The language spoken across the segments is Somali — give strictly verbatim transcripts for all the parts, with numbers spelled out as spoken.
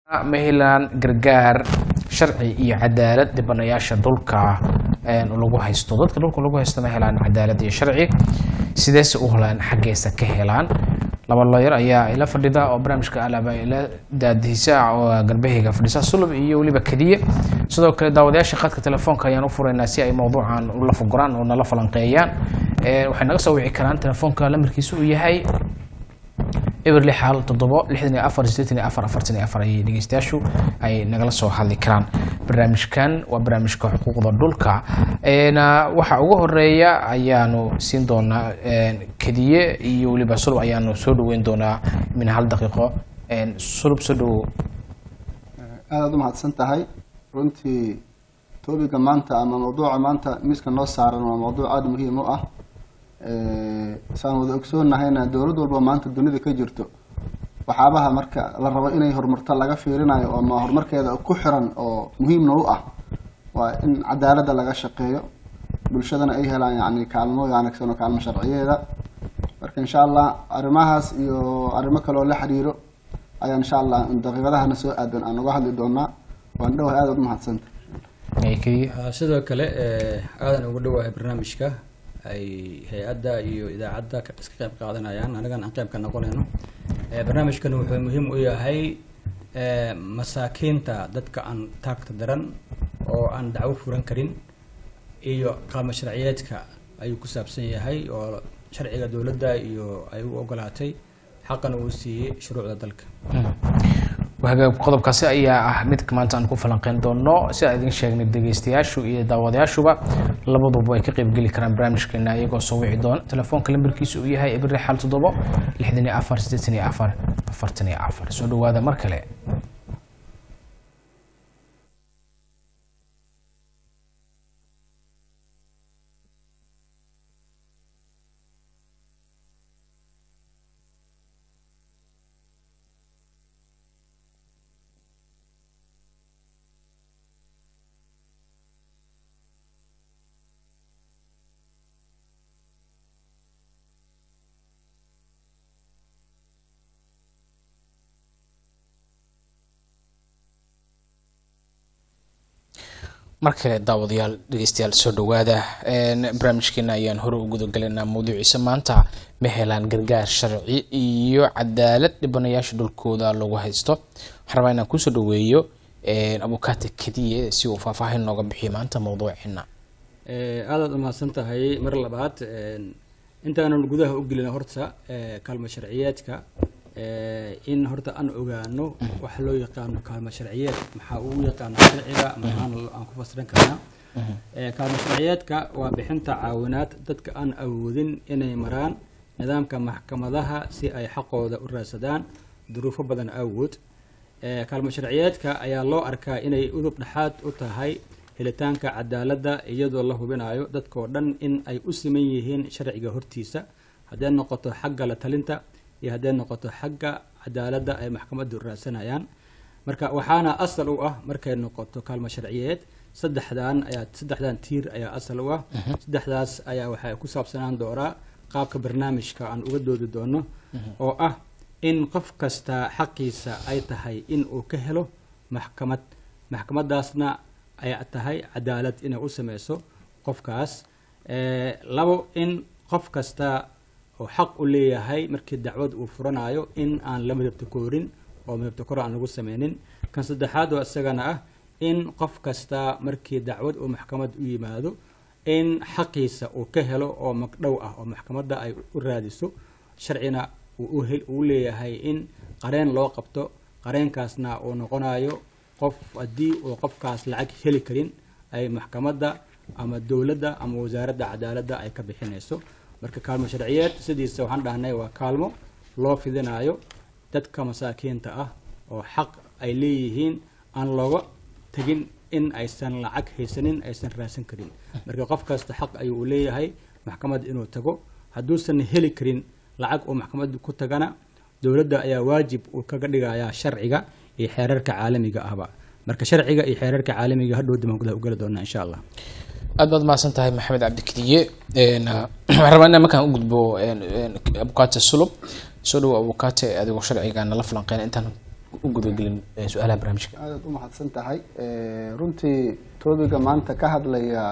mehelaan gargaar sharci iyo cadaalad dibanayaasha dhulka ee lagu haysto dadka dhulka lagu haysto mehelaan cadaalad iyo sharci sidaas u helaan xageesa ka helaan laba lawyer ayaa ila fadhida oo barnaamijka alaaba ila daadisa oo galbeeyga fadhisa sulub iyo waliba kadiye sidoo kale daawadayaasha qadka telefoonka ayaan u fureynaa si ay mowduucan u la faguraan oo nala falanqeeyaan ee waxay naga soo wici karaan telefoonka lambarkiisu uu yahay eber lixal toddoba lixdan iyo afar siddeetan iyo afar afartan iyo afar ay dhageystayaashu ay nagala soo hadli karaan barnaamijkan waa barnaamijka xuquuqda dhulka ee waxa ugu horeeya ayaanu siin doonaa kadiye iyo waliba sulub ayaanu soo dhaweyn doonaa min hal daqiiqo ee sulub soo dhaw aad u mahadsan tahay runtii topiga maanta ama mawduuca maanta miiska noo saaran waa mawduuc aad muhiim u ah saan wada ogsoonahyna dowlad walba maanta dunida ka jirto waxaabaha marka la rabo inay horumarto laga fiirinayo oo ma horumarkeeda ku xiran oo muhiimna u ah waa in cadaaladda laga shaqeeyo bulshadana ay helaan yacni kaalmo wanaagsan oo kaalmo sharciyeeda marka insha allah arrimahaas iyo arrimo kale oo la xiriiro ayaa insha allah daqiiqadahana soo aadan aan uga hadli doonaa waan dhawahay aad u mahadsantay sidoo kale aadan ugu dhawahay barnaamijka ay hay-adda iyo idaacadda iska qayb qaadanayaan anagan aan qayb ka noqonayno barnaamijkan wuxuu muhiim u yahay masaakiinta dadka aan taagta daran oo aan dacwo furan karin iyo qaamo sharciyeedka ayuu ku saabsan yahay oo sharciga dowladda iyo ay u ogolaatay xaqan uu siiyey shuruucda dalka وهاجا قضب كاسي أي أحمد كمان تان كوفلان قندون نو سأدين شيء ندقيستياش وإذا داودياش وبا لبضو باي كقيب قلي كرام برامج كنا يجوا سوي عدون تلفون كلام بركيس ويا هاي إبرة حالة ضبا لحدني عفر ستني عفر عفرتني عفر سودو هذا مركله markale daawadayaal dhageystayaal soo dhawaada een barnaamijkeena ayaan hore ugu gudagalaynaa mowduuciisa maanta ma helaan gargaar sharci iyo cadaalad dhibanayaasha dhulkooda lagu haysto waxaan rabaa inaan kusoo dhaweeyo een abukaate kadiye si uu faahfaahin nooga bixiyo maanta mowduuceena aadaad u mahadsan tahay mar labaad intaanan gudaha u gelin horta kaalmo sharciyeedka in horta aan ogaano wax loo yaqaan kaalmo sharciyeed maxaa uu yaqaan sharciga ama aan ku fasiran karnaa kaalmo sharciyeedka waa bixinta caawinaad dadka aan awoodin inay maraan nidaamka maxkamadaha si ay xaqooda u raadsadaan duruufo badan awood kaalmo sharciyeedka ayaa loo arkaa inay udub dhaxaad u tahay helitaanka cadaaladda iyadoo la hubinayo dadkoo dhan in ay u siman yihiin sharciga hortiisa haddii noqoto xagga la talinta iyo haddii noqoto xagga cadaaladda ay maxkamaddu raadsanayaan marka waxaana asal u ah markay noqoto kaalmo sharciyeed saddexdan ayaa saddexdan tiir ayaa asal u ah saddexdaas ayaa waxay ku saabsanaan doonaa qaabka barnaamijka aan uga doodi doono oo ah in qof kasta xaqiisa ay tahay in uu ka helo maxkamad maxkamadaasna ay tahay cadaalad inay u sameyso qofkaas labo in qof kasta oo xaq u leeyahay markii dacwad uu furanayo in aan la midabta koorin oo midabta kor aan lagu sameynin kan saddexaad oo isagana ah in qof kasta markii dacwad uu maxkamad u yimaado in xaqiisa uu ka helo oo magdhow ah oo maxkamadda ay u raadiso sharcina uu uu leeyahay in qareen loo qabto qareenkaasna uu noqonayo qof haddii uu qofkaas lacag heli karin ay maxkamadda ama dowladda ama wasaaradda cadaaladda ay ka bixinayso marka kaalmo sharciyeed sidiisa waxaan dhahnay waa kaalmo loo fidinayo dadka masaakiinta ah oo xaq ay leeyihiin aan looga tagin in aysan lacag haysanin aysan raadsan karin marka qof kasta xaq ayuu u leeyahay maxkamad inuu tago hadduusan heli karin lacag oo maxkamadda ku tagana dowladda ayaa waajib uu kaga dhigayaa sharciga iyo xeerarka caalamiga ahba marka sharciga iyo xeerarka caalamiga hadhow dib gudaha u gali doonaa insha allah aad baad mahadsan tahay maxamed cabdikadiye een waxaan rabaa inaan markaan u gudbo een abukaate sulub soo dhawo abukaate adigoo sharciga nala falanqeyn intaan u gudagelin su'aalaha barnaamijka aad u mahadsan tahay runtii toobiga maanta ka hadlaya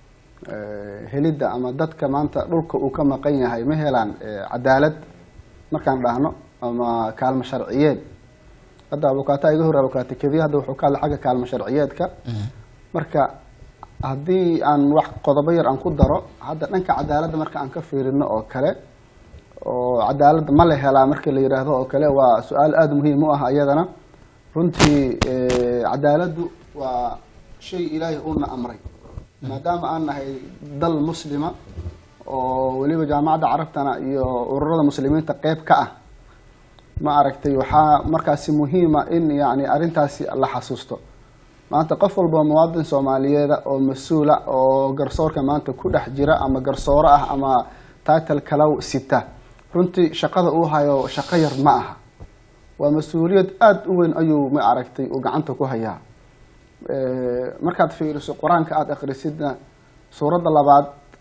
helidda ama dadka maanta dhulka uu ka maqan yahay ma helaan cadaalad markaan dhahno ama kaalmo sharciyeed hadda abukaata iga hor abukaata kediya hadda wuxuu ka hadlay xagga kaalmo sharciyeedka marka haddii aan wax qodobo yar aan ku daro hadda dhanka cadaaladda marka aan ka fiirino oo kale oo cadaaladda ma la helaa markii la yidhaahdo oo kale waa su-aal aada muhiim u ah iyadana runtii cadaaladdu waa shay ilaahay uuna amray maadaama aan nahay dal muslima oo weliba jaamacadda carabtana iyo ururada muslimiinta qeyb ka ah ma aragtay waxaa markaasi muhiima in yani arrintaasi la xasuusto maanta qof walba muwaadin soomaaliyeeda oo mas-uula oo garsoorka maanta ku dhex jira ama garsooro ah ama title kalow sita runtii shaqada uu hayo shaqo yar ma aha waa mas-uuliyad aada u weyn ayuu ma aragtay uu gacanta ku hayaa markaad fiiriso qur-aanka aada akhrisidna suuradda labaad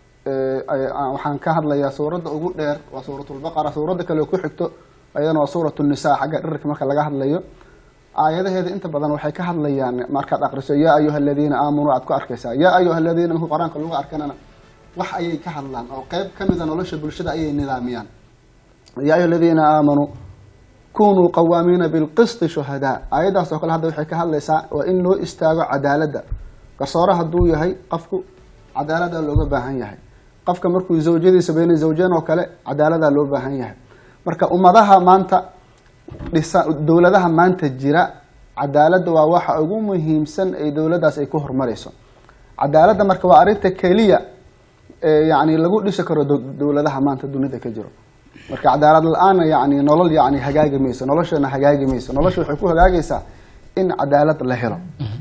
waxaan ka hadlayaa suuradda ugu dheer waa suuratulbaqara suuradda kale ku xigto ayadana waa suurat nisa xagga dhirirka marka laga hadlayo aayadaheeda inta badan waxay ka hadlayaan markaad akriso yaa ayuha aladiina aamanuu aad ku arkaysaa yaa ayuha aladiina markuu qur-aanka lagu arkanana wax ayay ka hadlaan oo qeyb kamida nolosha bulshada ayay nidaamiyaan yaa ayuha aladiina aamanuu kunuu qawaamiina bilqisti shuhadaa aayadaas oo kale hadda waxay ka hadlaysaa waa in loo istaago cadaaladda garsoore hadduu yahay qofku cadaalada looga baahan yahay qofka markuu zawjadiisa bayna zawjeen oo kale cadaalada loo baahan yahay marka ummadaha maanta dhisa dowladaha maanta jira cadaaladda waa waxa ugu muhiimsan ee dowladdaas ay ku horumarayso cadaaladda marka waa arrinta keliya yani lagu dhisi karo dowladaha maanta dunida ka jiro marka cadaalad la-aan yani nolol yani hagaagi mayso noloshana hagaagi mayso nolosha waxay ku hagaagaysaa in cadaalad la helo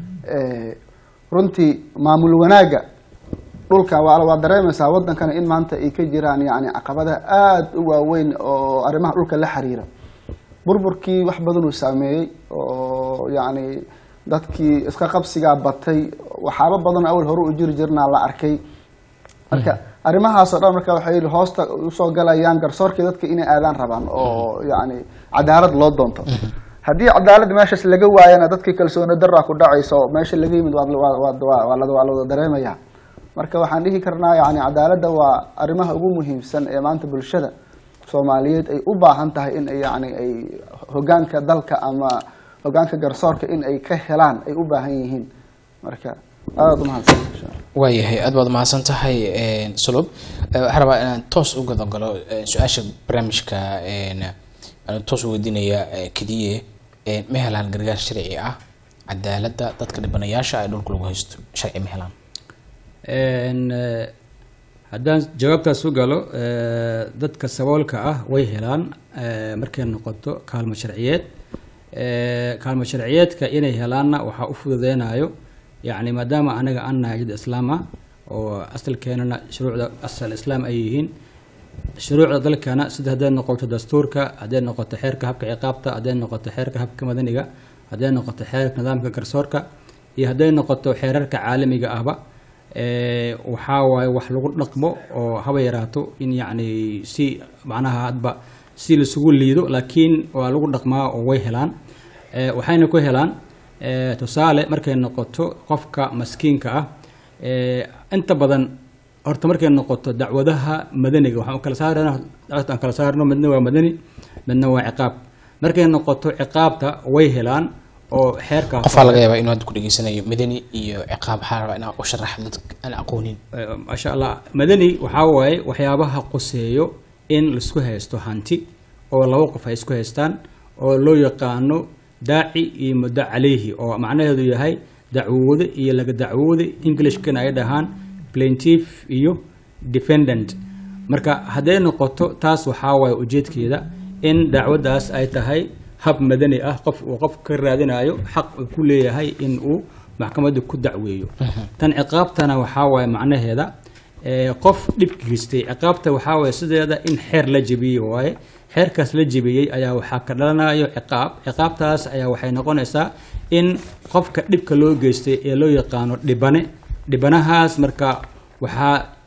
runtii maamul wanaaga dhulka waa waa dareemaysaa wadankana in maanta ay ka jiraan yani caqabadaha aada u waaweyn oo arrimaha dhulka la xiriira burburkii wax badan uu saameeyey oo yani dadkii iska qabsigaa batay waxyaaba badan awal hore u jiri jirnaa la arkay marka arrimahaasoo dhan marka waxay hoosta usoo galayaan garsoorkii dadka inay aadaan rabaan oo yani cadaalad loo doonto haddii cadaalad meeshaas laga waayana dadkii kalsooni daraa ku dhacayso meesha laga yimid waa la wada dareemaya marka waxaan dhihi karnaa yani cadaaladda waa arrimaha ugu muhiimsan ee maanta bulshada soomaaliyeed ay u baahan tahay in ay yani ay hogaanka dalka ama hogaanka garsoorka in ay ka helaan ay u baahan yihiin marka aada u mahadsan waayahay aad baad mahadsan tahay sulub waxaan rabaa inaan toos u gadogalo su-aasha barnaamijka aan toos u weydiinaya kediye ma helaan gargaar sharci ah cadaaladda dadka dhibanayaasha ay dhulka lagu haysto sharci ma helaan haddaan jawaabtaas u galo dadka saboolka ah way helaan markay noqoto kaalmo sharciyeed kaalmo sharciyeedka inay helaanna waxaa u fududeynayo يعني مادام أنا أنا جد إسلام وأصل كأننا شروع أصل الإسلام أيهين شروع ذلك أنا سد هذين نقطة دستورك هذين نقطة حركة هبك عقابته هذين نقطة حركة هبك مدنية هذين نقطة حركة نظام كرسورك هذين نقطة حركة عالمية أهبا أه وحاول وحلو نقمه وهوايراته إن يعني سي معناها أدبا سي لسقول ليدو لكن ولو نقمه ويهلان أه وحين كويهلان tusaale markay noqoto qofka maskiinka ah inta badan horta markay noqoto dacwadaha madaniga waxaan kala saarnaa aan kala saarno midna waa madani midna waa ciqaab markay noqoto ciqaabta way helaan oo xeerka qof laga yaabaa inuu ku dhageysanayo madani iyo ciqaab xaaraba inaa u sharaxdo dadka aan aqoonin ma sha Allah madani waxa waaye waxyaabaha qoseeyo in la isku haysto hanti oo laba qof ay isku haystaan oo loo yaqaano daaci iyo muddo calayhi oo macnaheedu yahay dacwooda iyo laga dacwooda Englishkana ay dhahaan plaintiff iyo defendant marka haday noqoto taas waxa way ujeedkeeda in dacwadaas ay tahay hab madani ah qof uu qof ka raadinayo xaq uu ku leeyahay in uu maxkamadda ku dacweeyo tan ciqaabtana waxa way macnaheeda ee qof dhib geystay ciqaabta waxa way sideeda in xeer la jabiyo way xeerkaas la jibiyay ayaa waxa ka dhalanayo ciqaab ciqaabtaas ayaa waxay noqonaysaa in qofka dhibka loo geystay ee loo yaqaano dhibane dhibanahaas marka waxa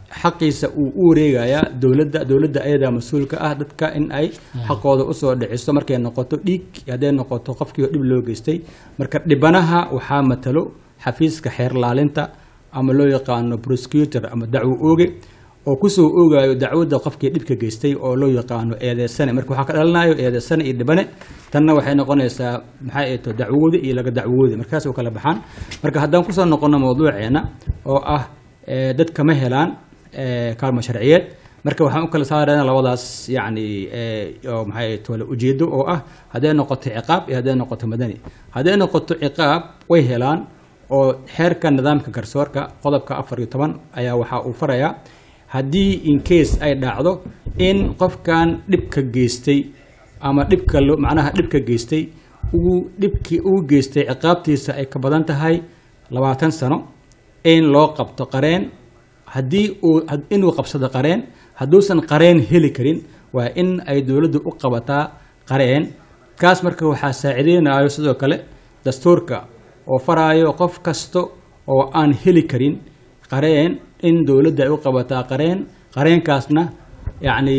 xaqiisa uu u wareegayaa dowladda dowladda ayadaa mas-uulka ah dadka in ay xaqooda usoo dhiciso markay noqoto dhiig hadday noqoto qofkii dhib loo geystay marka dhibanaha waxaa matalo xafiiska xeer laalinta ama loo yaqaano prosecutor ama dacwo ooge oo kusoo oogayo dacwadda qofkii dhibka geystay oo loo yaqaano eedeysane marka waxaa ka dhalanayo eedeysane iyo dhibane tanna waxay noqonaysaa maxay ay tahay dacwooda iyo laga dacwooda markaas oo kala baxaan marka haddaan kusoo noqono mawduuceena oo ah dadka ma helaan kaalmo sharciyeed marka waxaan u kala saarayna labadaas yacni oo maxay tahay ujeedo oo ah hadday noqoto ciqaab iyo hadday noqoto madani hadday noqoto ciqaab way helaan oo xeerka nidaamka garsoorka qodobka afar iyo toban ayaa waxaa uu farayaa haddii in case ay dhacdo in qofkan dhibka geystay ama dhibka macnaha dhibka geystay uu dhibkii uu geystay ciqaabtiisa ay ka badan tahay labaatan sano in loo qabto qareen haddii uu inuu qabsado qareen hadduusan qareen heli karin waa in ay dowladdu u qabataa qareen kaas marka waxaa saacideynayo sidoo kale dastuurka oo faraayo qof kasta oo aan heli karin qareen in dowladda ay u qabataa qareen qareenkaasna yacni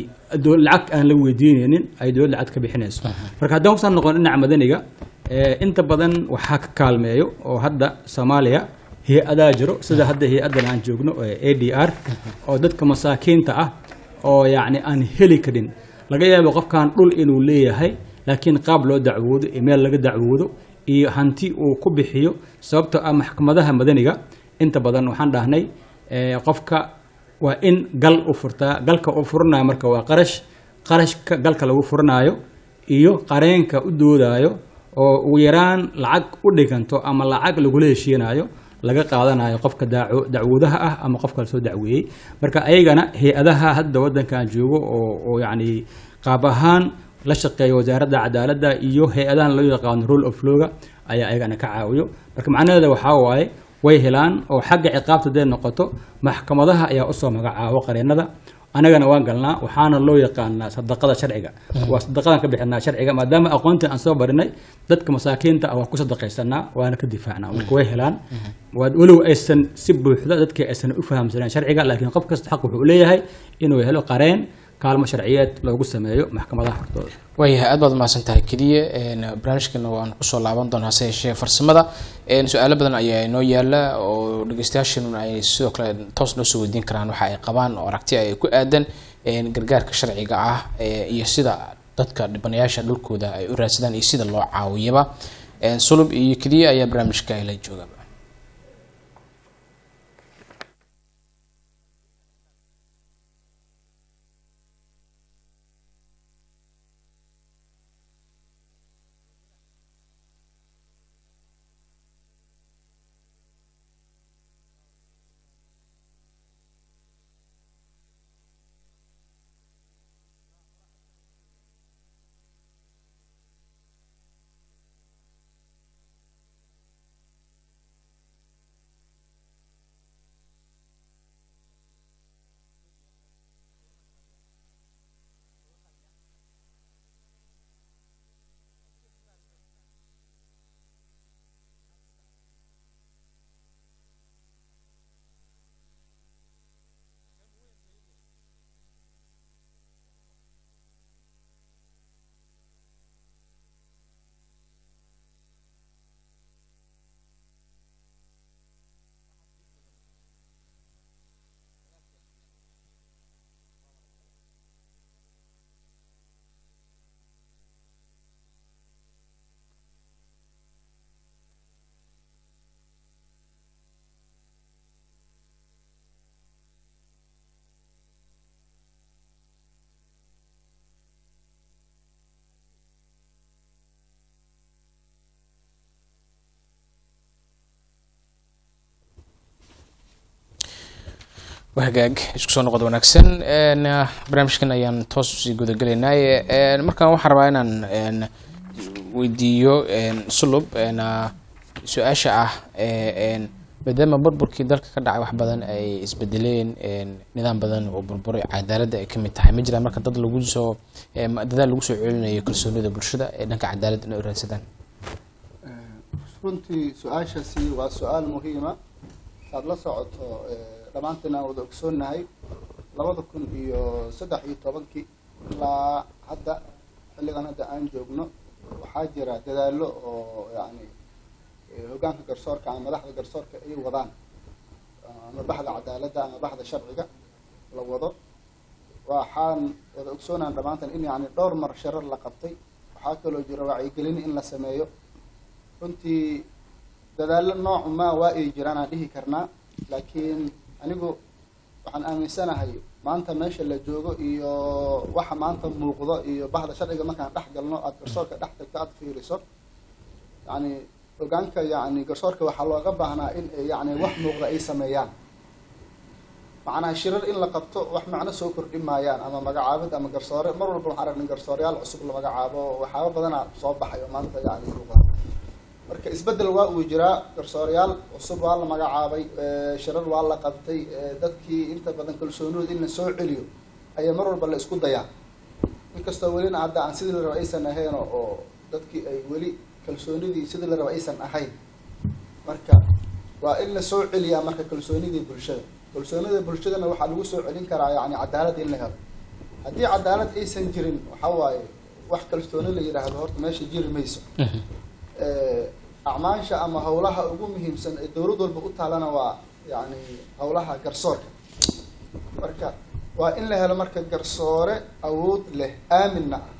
lacag aan la weydiinaynin ay dowladda lacag ka bixinayso marka haddaan kusoo noqon dhinaca madaniga inta badan waxaa ka kaalmeeyo oo hadda soomaaliya hay-adaa jiro sida hadda hay-addan aan joogno a d r oo dadka masaakiinta ah oo yacni aan heli karin laga yaabo qofkan dhul inuu leeyahay laakiin qaab loo dacwoodo iyo meel laga dacwoodo iyo hanti uu ku bixiyo sababtoo ah maxkamadaha madaniga inta badan waxaan dhahnay qofka waa in gal u furtaa galka uu furanayo marka waa qarash qarashka galka lagu furanayo iyo qareenka u doodayo oo ugu yaraan lacag u dhiganto ama lacag lagula heshiinayo laga qaadanayo qofka dacwoodaha ah ama qofka la soo dacweeyey marka ayagana hay-adaha hadda waddankan joogo oo oo yacni qaab ahaan la shaqeeya wasaaradda cadaaladda iyo hay-adahan loo yaqaano rule of lawga ayaa ayagana ka caawiyo marka macnaheeda waxaa waaye way helaan oo xagga ciqaabta haday noqoto maxkamadaha ayaa usoo magacaabo qareennada anagana waan galnaa waxaana loo yaqaanaa sadaqada sharciga waa sadaqadan ka bixinaa sharciga maadaama aqoontii aan soo barinay dadka masaakiinta ah waa ku sadaqaysanaa waana ka difaacnaa marka way helaan walow aysan si buuxda dadkii aysan u fahamsaneen sharciga laakiin qof kasta xaq wuxuu leeyahay inuu helo qareen kaalmo sharciyeed loogu sameeyo maxkamadaha hortooda waayahay aad baad umahadsan tahay keliya barnaamijkeena waan kusoo laaban doonaa hase yeeshee farsamada su-aalo badan ayaa inoo yaala oo dhegeystayaasheenuna ay sidoo kale toos noo soo weydiin karaan waxa ay qabaan oo aragti ay ku aadan gargaarka sharciga ah iyo sida dadka dhibanayaasha dhulkooda ay u raadsadaan iyo sida loo caawiyaba sulub iyo keliya ayaa barnaamijka la jooga وهجاج إسكسون نقد ونكسن إن برنامج كنا يان توس يجود قلنا إن مركان وحربا إن إن ويديو إن صلب إن سؤال شاع إن بدل ما بربر كده كده واحد بدن أي إسبدلين إن نظام بدن وبربر عدالة كم التحمل جرا مركان ضد الوجوسو ده الوجوسو علنا يكسرون ذا برشة إنك عدالة نورسدان. runtii su-aashaasi waa su-aal muhiima saad la socoto dhammaantiin aan wada ogsoonnahay labada kun iyo saddex iyo tobankii ilaa hadda xilligan hadda aan joogno waxaa jira dadaallo oo yacni hoggaanka garsoorka ama madaxda garsoorka ay wadaan ama baxda cadaaladda ama baxda sharciga la wado. waxaan wada ogsoonaan dhammaantan in yacni dhowr mar shirar la qabtay. waxaa kaloo jira wacyigelin in la sameeyo. runtii dadaallo nooc ma waa ay jiraan aan dhihi karnaa, laakiin anigu waxaan aaminsanahay maanta meesha la joogo iyo waxa maanta muuqdo iyo baxda sharciga markaan dhex galno aada garsoorka dhex tagto aada fiiriso, yacni hoggaanka yacni garsoorka waxaa looga baahnaa in yacni wax muuqda ay sameeyaan. macnaha shirar in la qabto wax macno soo kordhin maayaan, ama magacaabid ama garsoore mar walba waxaan aragnay garsooreyaal cusub la magacaabo waxyaaba badanaa soo baxay oo maanta yacni muuqda. marka isbeddel waa uu jiraa, garsooreyaal cusub waa la magacaabay, shirar waa la qabtay, dadkii inta badan kalsoonidooda in la soo celiyo ayaa mar walba la isku dayaa, inkastoo welina hadda aan sidii la raba aysan ahayn oo dadkii ay weli kalsoonidii sidii la raba aysan ahayn. marka waa in la soo celiyaa marka kalsoonidii bulshada. kalsoonida bulshadana waxaa lagu soo celin karaa yacni cadaalad in la helo. haddii cadaalad aysan jirin waxa waaye wax kalsooni la yidhaahdo horta meesha jiri mayso. acmaasha ama hawlaha ugu muhiimsan ee dowlad walba u taalana waa yacni hawlaha garsoorka. marka waa in la helo marka garsoore awood leh, aaminna ah.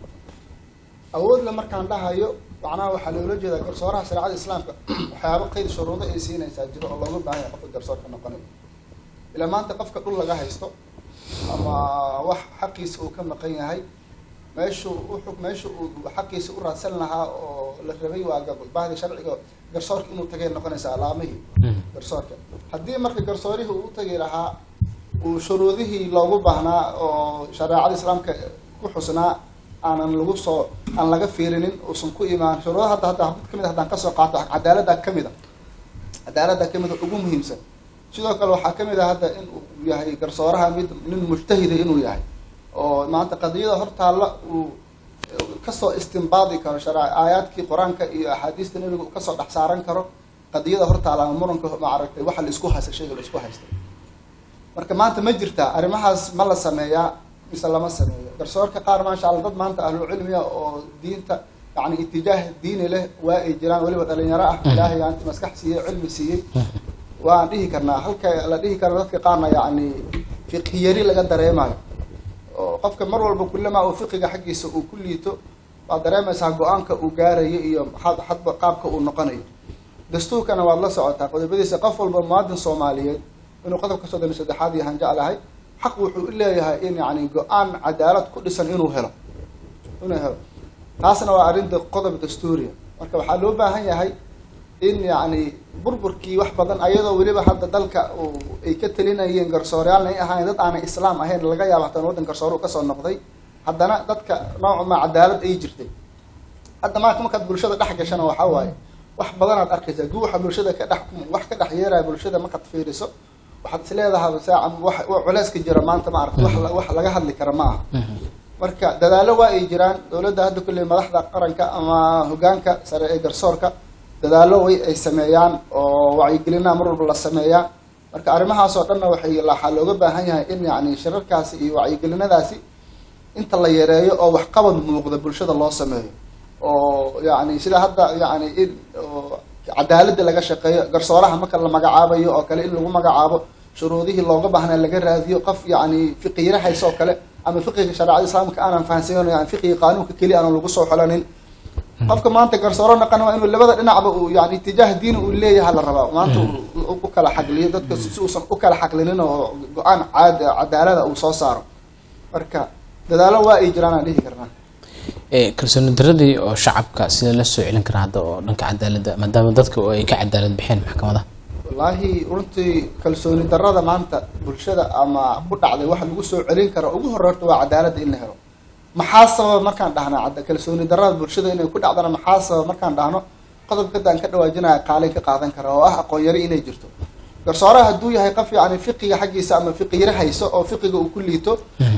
awood le markaan dhahayo macnaha waxaa loola jeedaa garsooraha shareecada islaamka waxyaaba qeyd shuruudo ay siinaysaa jiro oo looga baahan yahay qofka garsoorka noqonayo. ilaa maanta qofka dhul laga haysto ama wax xaqiisa uu ka maqan yahay, meeshu uxug meesha uu xaqiisa u raadsan lahaa oo la rabay waa bahda sharciga garsoorka inuu tagay noqonaysa alaamihii garsoorka. haddii marka garsoorihii uu tagay lahaa uu shuruudihii loogu baahnaa oo shareecada islaamka ku xusnaa aanan lagu soo aan laga fiirinin uusan ku imaan shuruudaha hadda hadda mid kamid haddaan kasoo qaato cadaaladda kamid a cadaaladda kamid a ugu muhiimsan. sidoo kale waxaa kamid ah hadda in uu yahay garsooraha mid nin mujtahida inuu yahay oo maanta qadiyada hortaalla uu kasoo istimbaadi karo shara aayaadkii qur-aanka iyo axaadiista nabiga uu kasoo dhex saaran karo qadiyada hortaalla ama muranka ma aragtay waxa la isku haysta shayga la isku haystay. marka maanta ma jirtaa arrimahaas ma la sameeyaa mise lama sameeyo. garsoorka qaar maasha allah dad maanta ahlu cilmiya oo diinta yacni itijaah diini leh waa ay jiraan, weliba dhalinyaro ah ilaahay aanti maskax siiyey cilmi siiyey waan dhihi karnaa. halka la dhihi karo dadka qaarna yacni fiqhiyari laga dareemayo oo qofka mar walba kullama uu fiqiga xaggiisa uu ku liito waad dareemaysaa go-aanka uu gaarayo iyo hadba qaabka uu noqonayo. dastuurkana waad la socotaa qodobadiisa. qof walba muwaadin soomaaliyeed inuu qodobka soddon iyo saddexaad yahan jeclahay xaq wuxuu u leeyahay in yacni go-aan cadaalad ku dhisan inuu helo inuu helo taasna waa arrinta qodob dastuuriya. marka waxaa loo baahan yahay in yacni burburkii wax badan ayadoo weliba hadda dalka ay ka talinayeen garsooreyaal ay ahayn dad aanay islaam ahayn laga yaabo hataan waddan garsoore u kasoo noqday, haddana dadka nooc ma cadaalad ay jirtay. hadda maanta markaad bulshada dhex gashana waxaa waaye wax badanaad arkaysaa guuxa bulshada ka dhex wax ka dhex yeeraya bulshada markaad fiiriso waxaad is leedahay saaca wax culeyska jira maanta ma aragti wax wax laga hadli kara ma aha. marka dadaallo waa ay jiraan. dowladda hadda kulley madaxda qaranka ama hoggaanka sare ee garsoorka dadaallo way ay sameeyaan oo wacyigelinaha mar walba la sameeyaa. marka arrimahaas oo dhanna waxay waxaa looga baahan yahay in yacni shirarkaasi iyo wacyigelinadaasi inta la yareeyo oo waxqabad muuqda bulshada loo sameeyo oo yacni sida hadda yacni in cadaaladda laga shaqeeyo. garsooraha marka la magacaabayo oo kale in lagu magacaabo shuruudihii looga baahnaa laga raadiyo qof yacni fiqiyara hayso oo kale ama fiqiga shareecada islaamka aanan fahansayn yani fiqiga qaanuunka keliya aanan lagu soo xolanin. qofka maanta garsooro naqan waa inuu labada dhinacba uu yani itijaah diini uu leeyahay la rabaa maanta u kala xaqliyo dadka si uusan u kala xaqlinin oo go-aan caad cadaalada uu soo saaro. marka dadaalo waa ay jiraan aan dhihi karnaa. kalsooni daradii oo shacabka sida la soo celin karaa hadda oo dhanka cadaaladda maadaama dadka oo ay ka cadaalad bixeen maxkamadaha. wallaahi runtii kalsooni darada maanta bulshada ama ku dhacday waxa lagu soo celin karo ugu horreerta waa cadaaladda in la helo. maxaa sababa markaan dhahno cadda kalsooni darada bulshada inay ku dhacdana maxaa sababa markaan dhahno qodobkadaan ka dhawaajinaya qaalin ka qaadan kara oo ah aqoon yari inay jirto. garsooraha hadduu yahay qof yacni fiqiga xaggiisa ama fiqiyara hayso oo fiqiga uu ku liito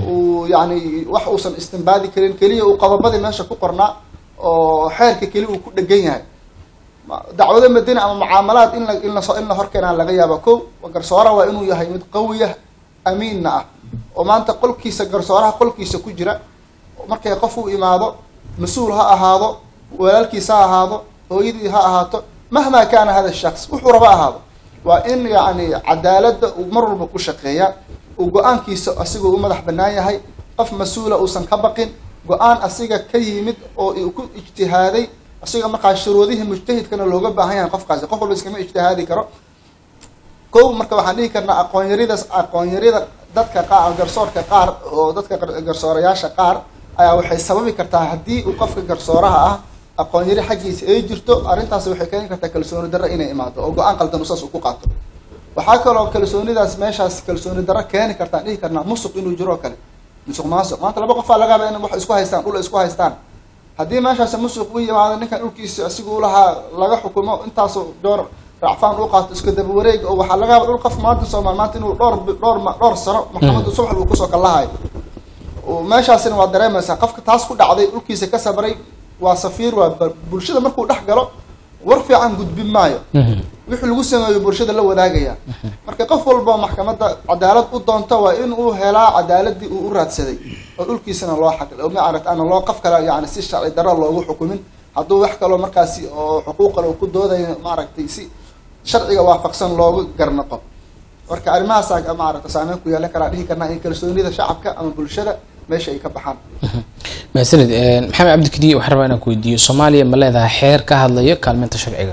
uu yacni wax uusan istimbaadi karin keliya uu qodobadii meesha ku qornaa oo xeerka keli uu ku dhegan yahay dacwado madani ama mucaamalaad in la in la in la horkeenaa laga yaaba kow garsoora waa inuu yahay mid qawiya amiinna ah oo maanta qolkiisa garsooraha qolkiisa ku jira markay qof u imaado mas-uul ha ahaado walaalkiisa ha ahaado hooyadii ha ahaato mahmaa kaana hada shakhs wuxuu raba ahaado waa in yacni cadaaladda uu mar walba ku shaqeeya uu go-aankiisa asigoo u madax bannaan yahay qof mas-uula uusan ka baqin go-aan asiga ka yimid oo uu ku ijtihaaday asiga markaa shuruudihii mujtahidkana looga baahan yahay qofkaasi qof walba iskama ijtihaadi karo kow marka waxaan dhihi karnaa aqoon-yaridas aqoon-yarida dadka qaar garsoorka qaar oo dadka garsoorayaasha qaar ayaa waxay sababi kartaa haddii uu qofka garsooraha ah aqoon-yari xaggiisa ay jirto arrintaasi waxay keeni kartaa kalsooni darro inay imaado oo go-aan qaldan usaas uu ku qaato waxaa kaloo kalsoonidaas meeshaas kalsooni darro keeni kartaan dhihi karnaa musuq inuu jiro oo kale musuq maasuq maanta laba qofaa laga yaaba in wax isku haystaan dhul isku haystaan haddii meeshaas musuq u yimaado ninkan dhulkiisa asigu lahaa laga xukumo intaasoo door racfaan u qaato iska daba wareeg oo waxaa laga yaaba dhul qof maanta Soomaal maanta inuu dhowr dhowr dhowr sano maxkamadda subax uu kusoo kalahayo oo meeshaasina waa dareemaysaa qofka taas ku dhacday dhulkiisa ka sabray waa safiir waa bulshada markuu dhex galo war fiican gudbin maayo wixii lagu sameeyo bulshada la wadaagaya marka qof walba maxkamadda cadaalad u doonto waa in uu helaa cadaaladii uu u raadsaday oo dhulkiisana loo xaqil oo ma aragta ana loo qof kale yani si sharci darro loogu xukumin hadduu wax kaloo markaasi oo xuquuq kale ku doodayo ma aragtay si sharciga waafaqsan loogu garnaqo marka arrimahaas ma aragta saameyn ku yeelan karaa dhihi karnaa in kalsoonida shacabka ama bulshada meesha ay ka baxaan maasanid maxamed cabdikariim waxaan rabaa inaan ku weydiiyo Soomaaliya ma leedahay xeer ka hadlayo kaalmeynta sharciga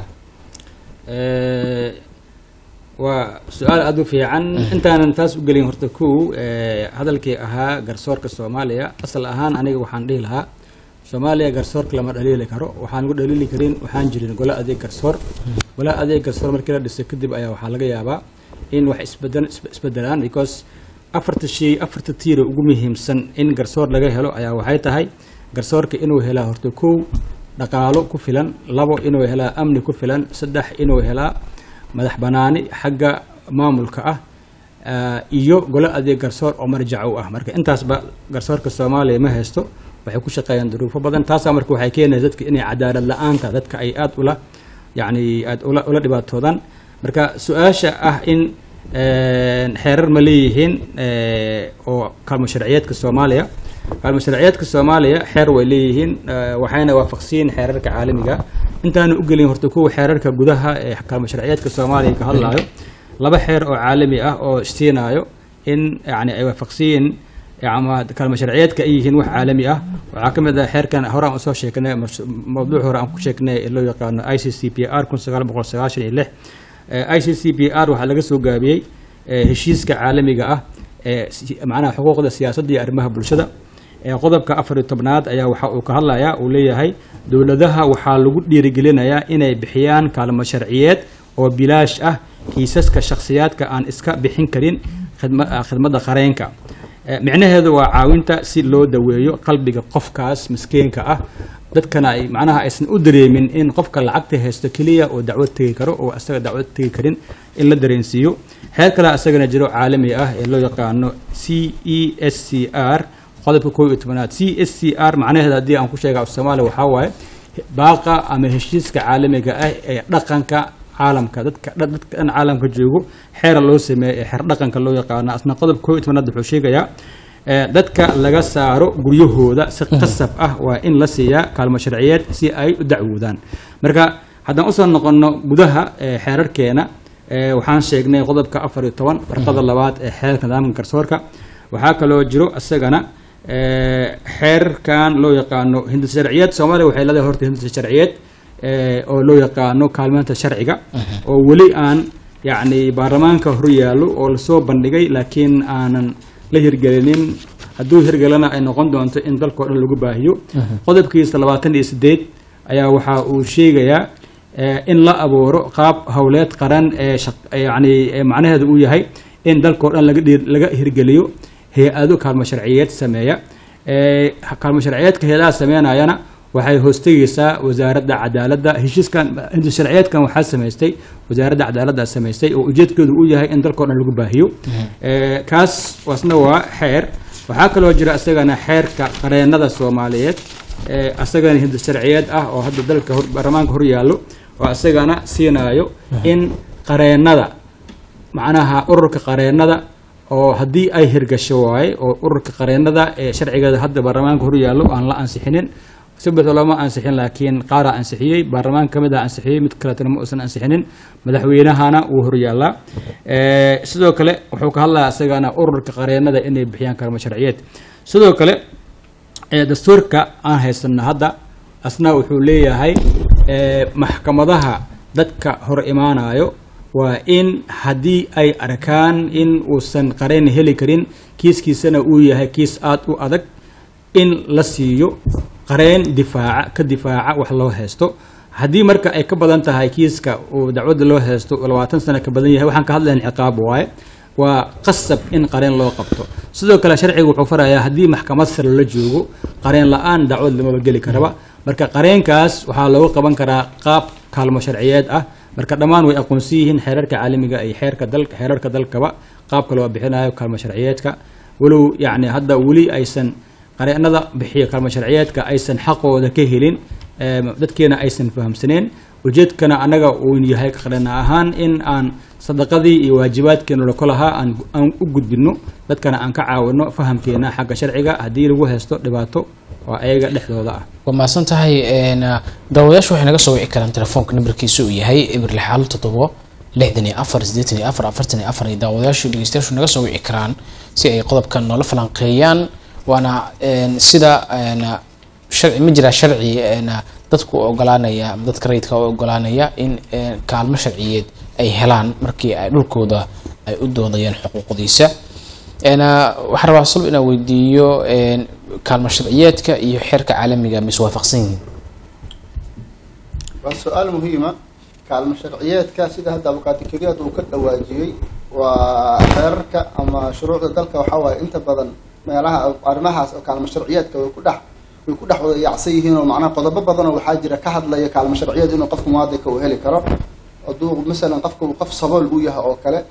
waa su-aal aada u fiican intaanan taas u gelin horta kow hadalkii ahaa garsoorka Soomaaliya asal ahaan aniga waxaan dhihi lahaa Soomaaliya garsoorka lama dhaliili karo waxaan ugu dhaliili karin waxaan jirin gole adeeg garsoor gole adeeg garsoor markii la dhisay kadib ayaa waxaa laga yaabaa in wax isbedel isbedelaan because afarta shay afarta tiir ugu muhiimsan in garsoor laga helo ayaa waxay tahay garsoorka inuu helaa horta kow dhaqaalo ku filan labo inuu helaa amni ku filan saddex inuu helaa madax banaani xagga maamulka ah iyo gole adeeg garsoor oo marjac u ah marka intaasba garsoorka Soomaaliya ma haysto waxay ku shaqeeyaan duruufo badan taas marka waxay keenaysaa dadka inay cadaalad la'aanta dadka ay aad ula yani aad ula ula dhibaatoodan marka su'aasha ah in xeerar ma leeyihiin oo kaalmo sharciyeedka Soomaaliya kaalmo sharciyeedka Soomaaliya xeer way leeyihiin waxayna waafaqsiin xeerarka caalamiga intaan u gelin horta kuwa xeerarka gudaha ee kaalmo sharciyeedka Soomaaliya ka hadlayo laba xeer oo caalami ah oo istiinayo in yani ay waafaqsiin ama kaalmo sharciyeedka ay yihiin wax caalami ah waxa kamid ah xeerkan hore aan soo sheegnay mawduuc hore aan ku sheegnay loo yaqaan I C C P R kun sagaal boqol sagaashan iyo lix I C C P R waxa laga soo gaabiyay heshiiska caalamiga ah ee macnaha xuquuqda siyaasadda iyo arrimaha bulshada ee qodobka afar iyo tobnaad ayaa waxa uu ka hadlayaa uu leeyahay dawladaha waxaa lagu dhiirigelinayaa inay bixiyaan kaalmo sharciyeed oo bilaash ah kiisaska shakhsiyaadka aan iska bixin karin khidmadda qareenka micnaheedu waa caawinta si loo daweeyo qalbiga qofkaas miskiinka ah dadkana ay macnaha aysan u dareemin in qofka lacagta haysto kaliya oo dacwad tagi karo oo asaga dacwad tagi karin in la dareensiiyo xeer kale asagana jiro caalami ah ee loo yaqaano C E S C R qodobka kow iyo tobnaad C S C R macnaheedu haddii aan ku sheega Soomaaliya waxaa waaye baaqa ama heshiiska caalamiga ah ee dhaqanka caalamka dadka dadka aan caalamka joogo xeer loo sameeyay xeer dhaqanka loo yaqaan asna qodob kow iyo tobnaad wuxuu sheegayaa dadka laga saaro guryahooda si qasab ah waa in la siiyaa kaalmo sharciyeed si ay u dacwoodaan marka haddaan usoo noqono gudaha xeerarkeena waxaan sheegnay qodobka afar iyo toban farqada labaad ee xeerka nidaamka garsoorka waxaa kaloo jiro asagana xeerkan loo yaqaano hindis sharciyeed Soomaaliya waxay leedahay horta hindis sharciyeed oo loo yaqaano kaalmeynta sharciga oo wali aan yani baarlamaanka hor yaalo oo la soo bandhigay laakiin aanan la hirgelinin hadduu hirgelana ay noqon doonto in dalka oo dhan lagu baahiyo qodobkiisa labaatan iyo siddeed ayaa waxa uu sheegayaa in la abuuro qaab hawleed qaran ee yani macnaheedu uu yahay in dalka oo dhan laga laga hirgeliyo hay-ado kaalmo sharciyeed sameeya kaalmo sharciyeedka hay-adaha sameynayana waxay hoostagaysaa wasaaradda cadaaladda heshiiskan hindis sharciyeedkan waxaa samaystay wasaaradda cadaaladda samaystay oo ujeedkeedu uu yahay in dalka oo dhan lagu baahiyo kaas wasna waa xeer waxaa kaloo jira asagana xeerka qareennada Soomaaliyeed asagana hindis sharciyeed ah oo hadda dalka baarlamaanka hor yaalo oo asagana siinayo in qareenada macnaha ururka qareenada oo haddii ay hirgasho waaye oo ururka qareenada ee sharcigeeda hadda baarlamaanka hor yaallo aan la ansixinin sababta looma ansixin laakiin qaara ansixiyey baarlamaanka kamid ah ansixiyey mid kaleetana ma uusan ansixinin madaxweynahana uu hor yaallaa sidoo kale wuxuu ka hadlayaa asagana ururka qareenada inay bixiyaan kaalmo sharciyeed sidoo kale dastuurka aan haysano hadda asna wuxuu leeyahay maxkamadaha dadka hor imaanayo waa in haddii ay arkaan in uusan qareen heli karin kiiskiisana uu yahay kiis aad u adag in la siiyo qareen difaaca ka difaaca wax loo haysto haddii marka ay ka badan tahay kiiska oo dacwadda loo haysto labaatan sano ka badan yahay waxaan ka hadlaynaa ciqaab waaye waa qasab in qareen loo qabto sidoo kale sharcigu wuxuu farayaa haddii maxkamad sare la joogo qareen la-aan dacwad lamaba geli karaba marka qareenkaas waxaa loogu qaban karaa qaab kaalmo sharciyeed ah marka dhammaan way aqoonsan yihiin xeerarka caalamiga iyo xeerka dalka xeerarka dalkaba qaabka loo bixinayo kaalmo sharciyeedka walow yacni hadda weli aysan qareenada bixiyo kaalmo sharciyeedka aysan xaqooda ka helin dadkeena aysan fahamsaneen ujeedkana anaga uu yahay qareen ahaan in aan sadaqadii iyo waajibaadkeena loo lahaa aan aan u gudbino dadkana aan ka caawino fahamkeena xagga sharciga haddii lagu haysto dhibaato oo ayaga dhexdooda ah waa maasan tahay daawadayaashu waxay naga soo wici karaan telefoonka nambarkiisu uu yahay eber lix hal toddobo lixdan iyo afar siddeetan iyo afar afartan iyo afar iyo daawadayaashu dhegeystayaashu naga soo wici karaan si ay qodobkan noola falanqeeyaan waana sida sharci ma jira sharci dadku ogolaanaya dadka rayidka oo ogolaanaya in kaalmo sharciyeed ay helaan markii ay dhulkooda ay u doodayaan xuquuqdiisa waxaan rabaa sulb inaan weydiiyo kaalmo sharciyeedka iyo xeerka caalamiga ma iswaafaqsan yihiin waa su-aal muhiima kaalmo sharciyeedka sida hadda abukaati keliyad uu ka dhawaajiyey waa xeerarka ama shuruucda dalka waxaa waaye inta badan meelaha arrimahaas oo kaalmo sharciyeedka way ku dhex way ku dhex wada yaacsan yihiin oo macnaha qodobo badan oo waxaa jira ka hadlaya kaalmo sharciyeed inuu qofka muwaadinka uu heli karo hadduu masalan qofka uu qof sabool u yahay oo kale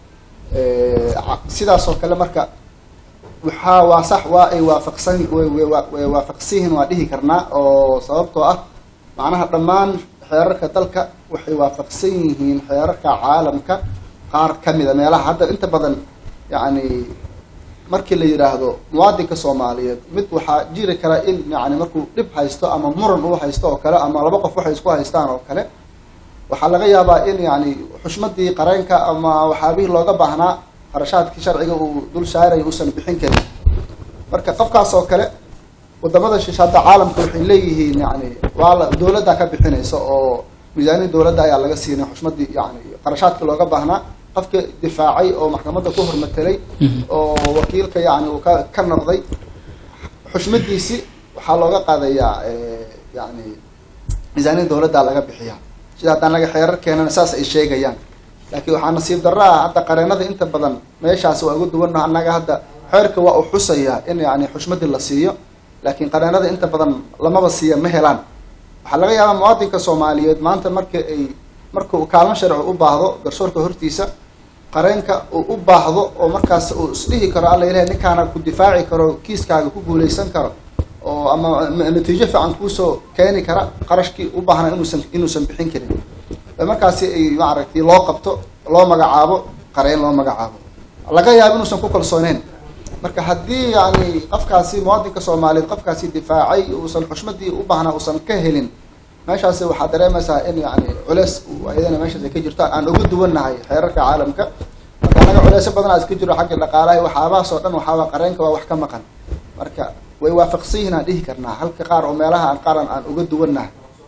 sidaas oo kale marka waxaa waa sax waa ay waafaqsan way waafaqsan yihiin waa dhihi karnaa oo sababtoo ah macnaha dhammaan xeerarka dalka waxay waafaqsan yihiin xeerarka caalamka qaar kamida meelaha hadda inta badan yacni markii la yidhaahdo muwaadinka soomaaliyeed mid waxaa jiri kara in yani markuu dhib haysto ama muran uu haysto oo kale ama laba qof waxay isku haystaan oo kale waxaa laga yaabaa in yani xushmadii qareenka ama waxaabihii looga baahnaa qarashaadkii sharciga uu dul saaraya uusan bixin karin marka qofkaas oo kale wadamada shishaada caalamka waxay leeyihiin yani waa la dowladda ka bixinaysa oo miisaaniyada dowladda ayaa laga siinay xushmadii yani qarashaadkii looga baahnaa qofka difaacay oo maxkamadda ku hormatelay oo wakiilka yani uu ka ka noqday xushmadiisi waxaa looga qaadayaa yani miisaaniyada dowladda laga bixiyaa sida haddaan laga xeerar keenana saas ay sheegayaan laakiin waxaa nasiib darro ah hadda qareenada inta badan meeshaas waa ugu duwannaha annaga hadda xeerka waa uu xusayaa in yani xushmadii la siiyo laakiin qareenada inta badan lamaba siiya ma helaan waxaa laga yaabaa muwaadinka soomaaliyeed maanta marka ay marka uu kaalmo sharci u baahdo garsoorka hortiisa qareenka uu u baahdo oo markaas uu isdhihi karo alla ilahay ninkaana ku difaaci karo kiiskaaga ku guuleysan karo oo ama natiijo fiican kuusoo keeni kara qarashkii u baahnaa inuusan inuusan bixin karin markaasi ay maaragtay loo qabto loo magacaabo qareen loo magacaabo laga yaabo inuusan ku kalsooneyn marka haddii yani qofkaasi muwaadinka soomaaliyeed qofkaasi difaacay uusan xushmadii u baahnaa uusan ka helin meeshaasi waxaa dareemaysaa in yani culeys ayadana meeshaas ay ka jirto aan uga duwannahay xeerarka caalamka marka anaga culeysyo badanaa iska jiro xagga dhaqaalaha waxaabahaas oo dhan waxaaba qareenka waa wax ka maqan marka way waafaqsan yihiin aan dhihi karnaa halka qaar oo meelaha aan qaaran aan uga duwannahay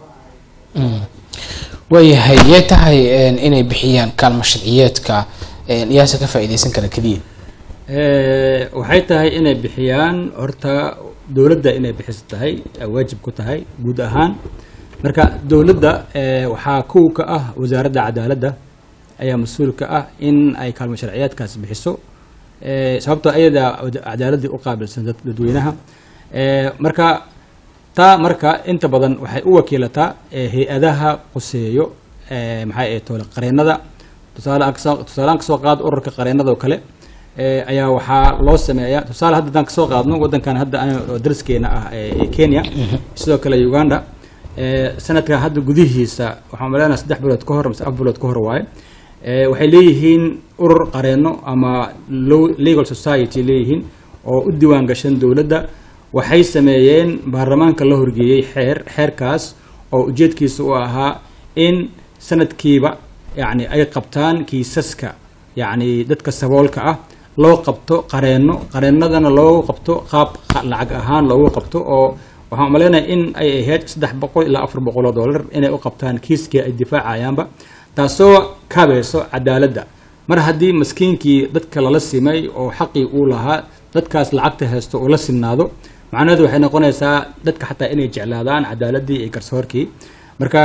waayahay yay tahay inay bixiyaan kaalmo sharciyeedka yaase ka faa'iidaysan kara keliya waxay tahay inay bixiyaan horta dowladda inay bixiso tahay waajib ku tahay guud ahaan marka dowladda waxaa kow ka ah wasaaradda cadaaladda ayaa mas-uul ka ah in ay kaalmo sharciyeedkaas bixiso sababtoo ayada cadaaladii u qaabilsan dadweynaha marka taa marka inta badan waxay u wakiilataa hay-adaha quseeyo maxay ay toole qareenada tusaale tusaalaan kasoo qaad ururka qareenada oo kale ayaa waxaa loo sameeyaa tusaale hadda haddaan kasoo qaadno waddankan hadda dariskeena ah ee Kenya sidoo kale Uganda sanadkan hadda gudihiisa waxaan maleynayaa saddex bilood ka hor mise afar bilood ka hor waaye waxay leeyihiin urur qareeno ama legal society leeyihiin oo u diiwaan gashan dowladda waxay sameeyeen baarlamaanka la horgeeyey xeer xeerkaas oo ujeedkiisa u ahaa in sanadkiiba yacni ay qabtaan kiisaska yacni dadka saboolka ah loo qabto qareeno qareenadana loogu qabto qaab lacag ahaan loogu qabto oo waxaan maleynayaa in ay ahayd saddex boqol ilaa afar boqol oo dollar inay u qabtaan kiiskii ay difaacayaanba taasoo kaabayso cadaaladda mar haddii maskiinkii dadka lala simay oo xaqii uu lahaa dadkaas lacagta haysto uu la simnaado macnaheedu waxay noqonaysaa dadka xataa inay jeclaadaan cadaaladii iyo garsoorkii marka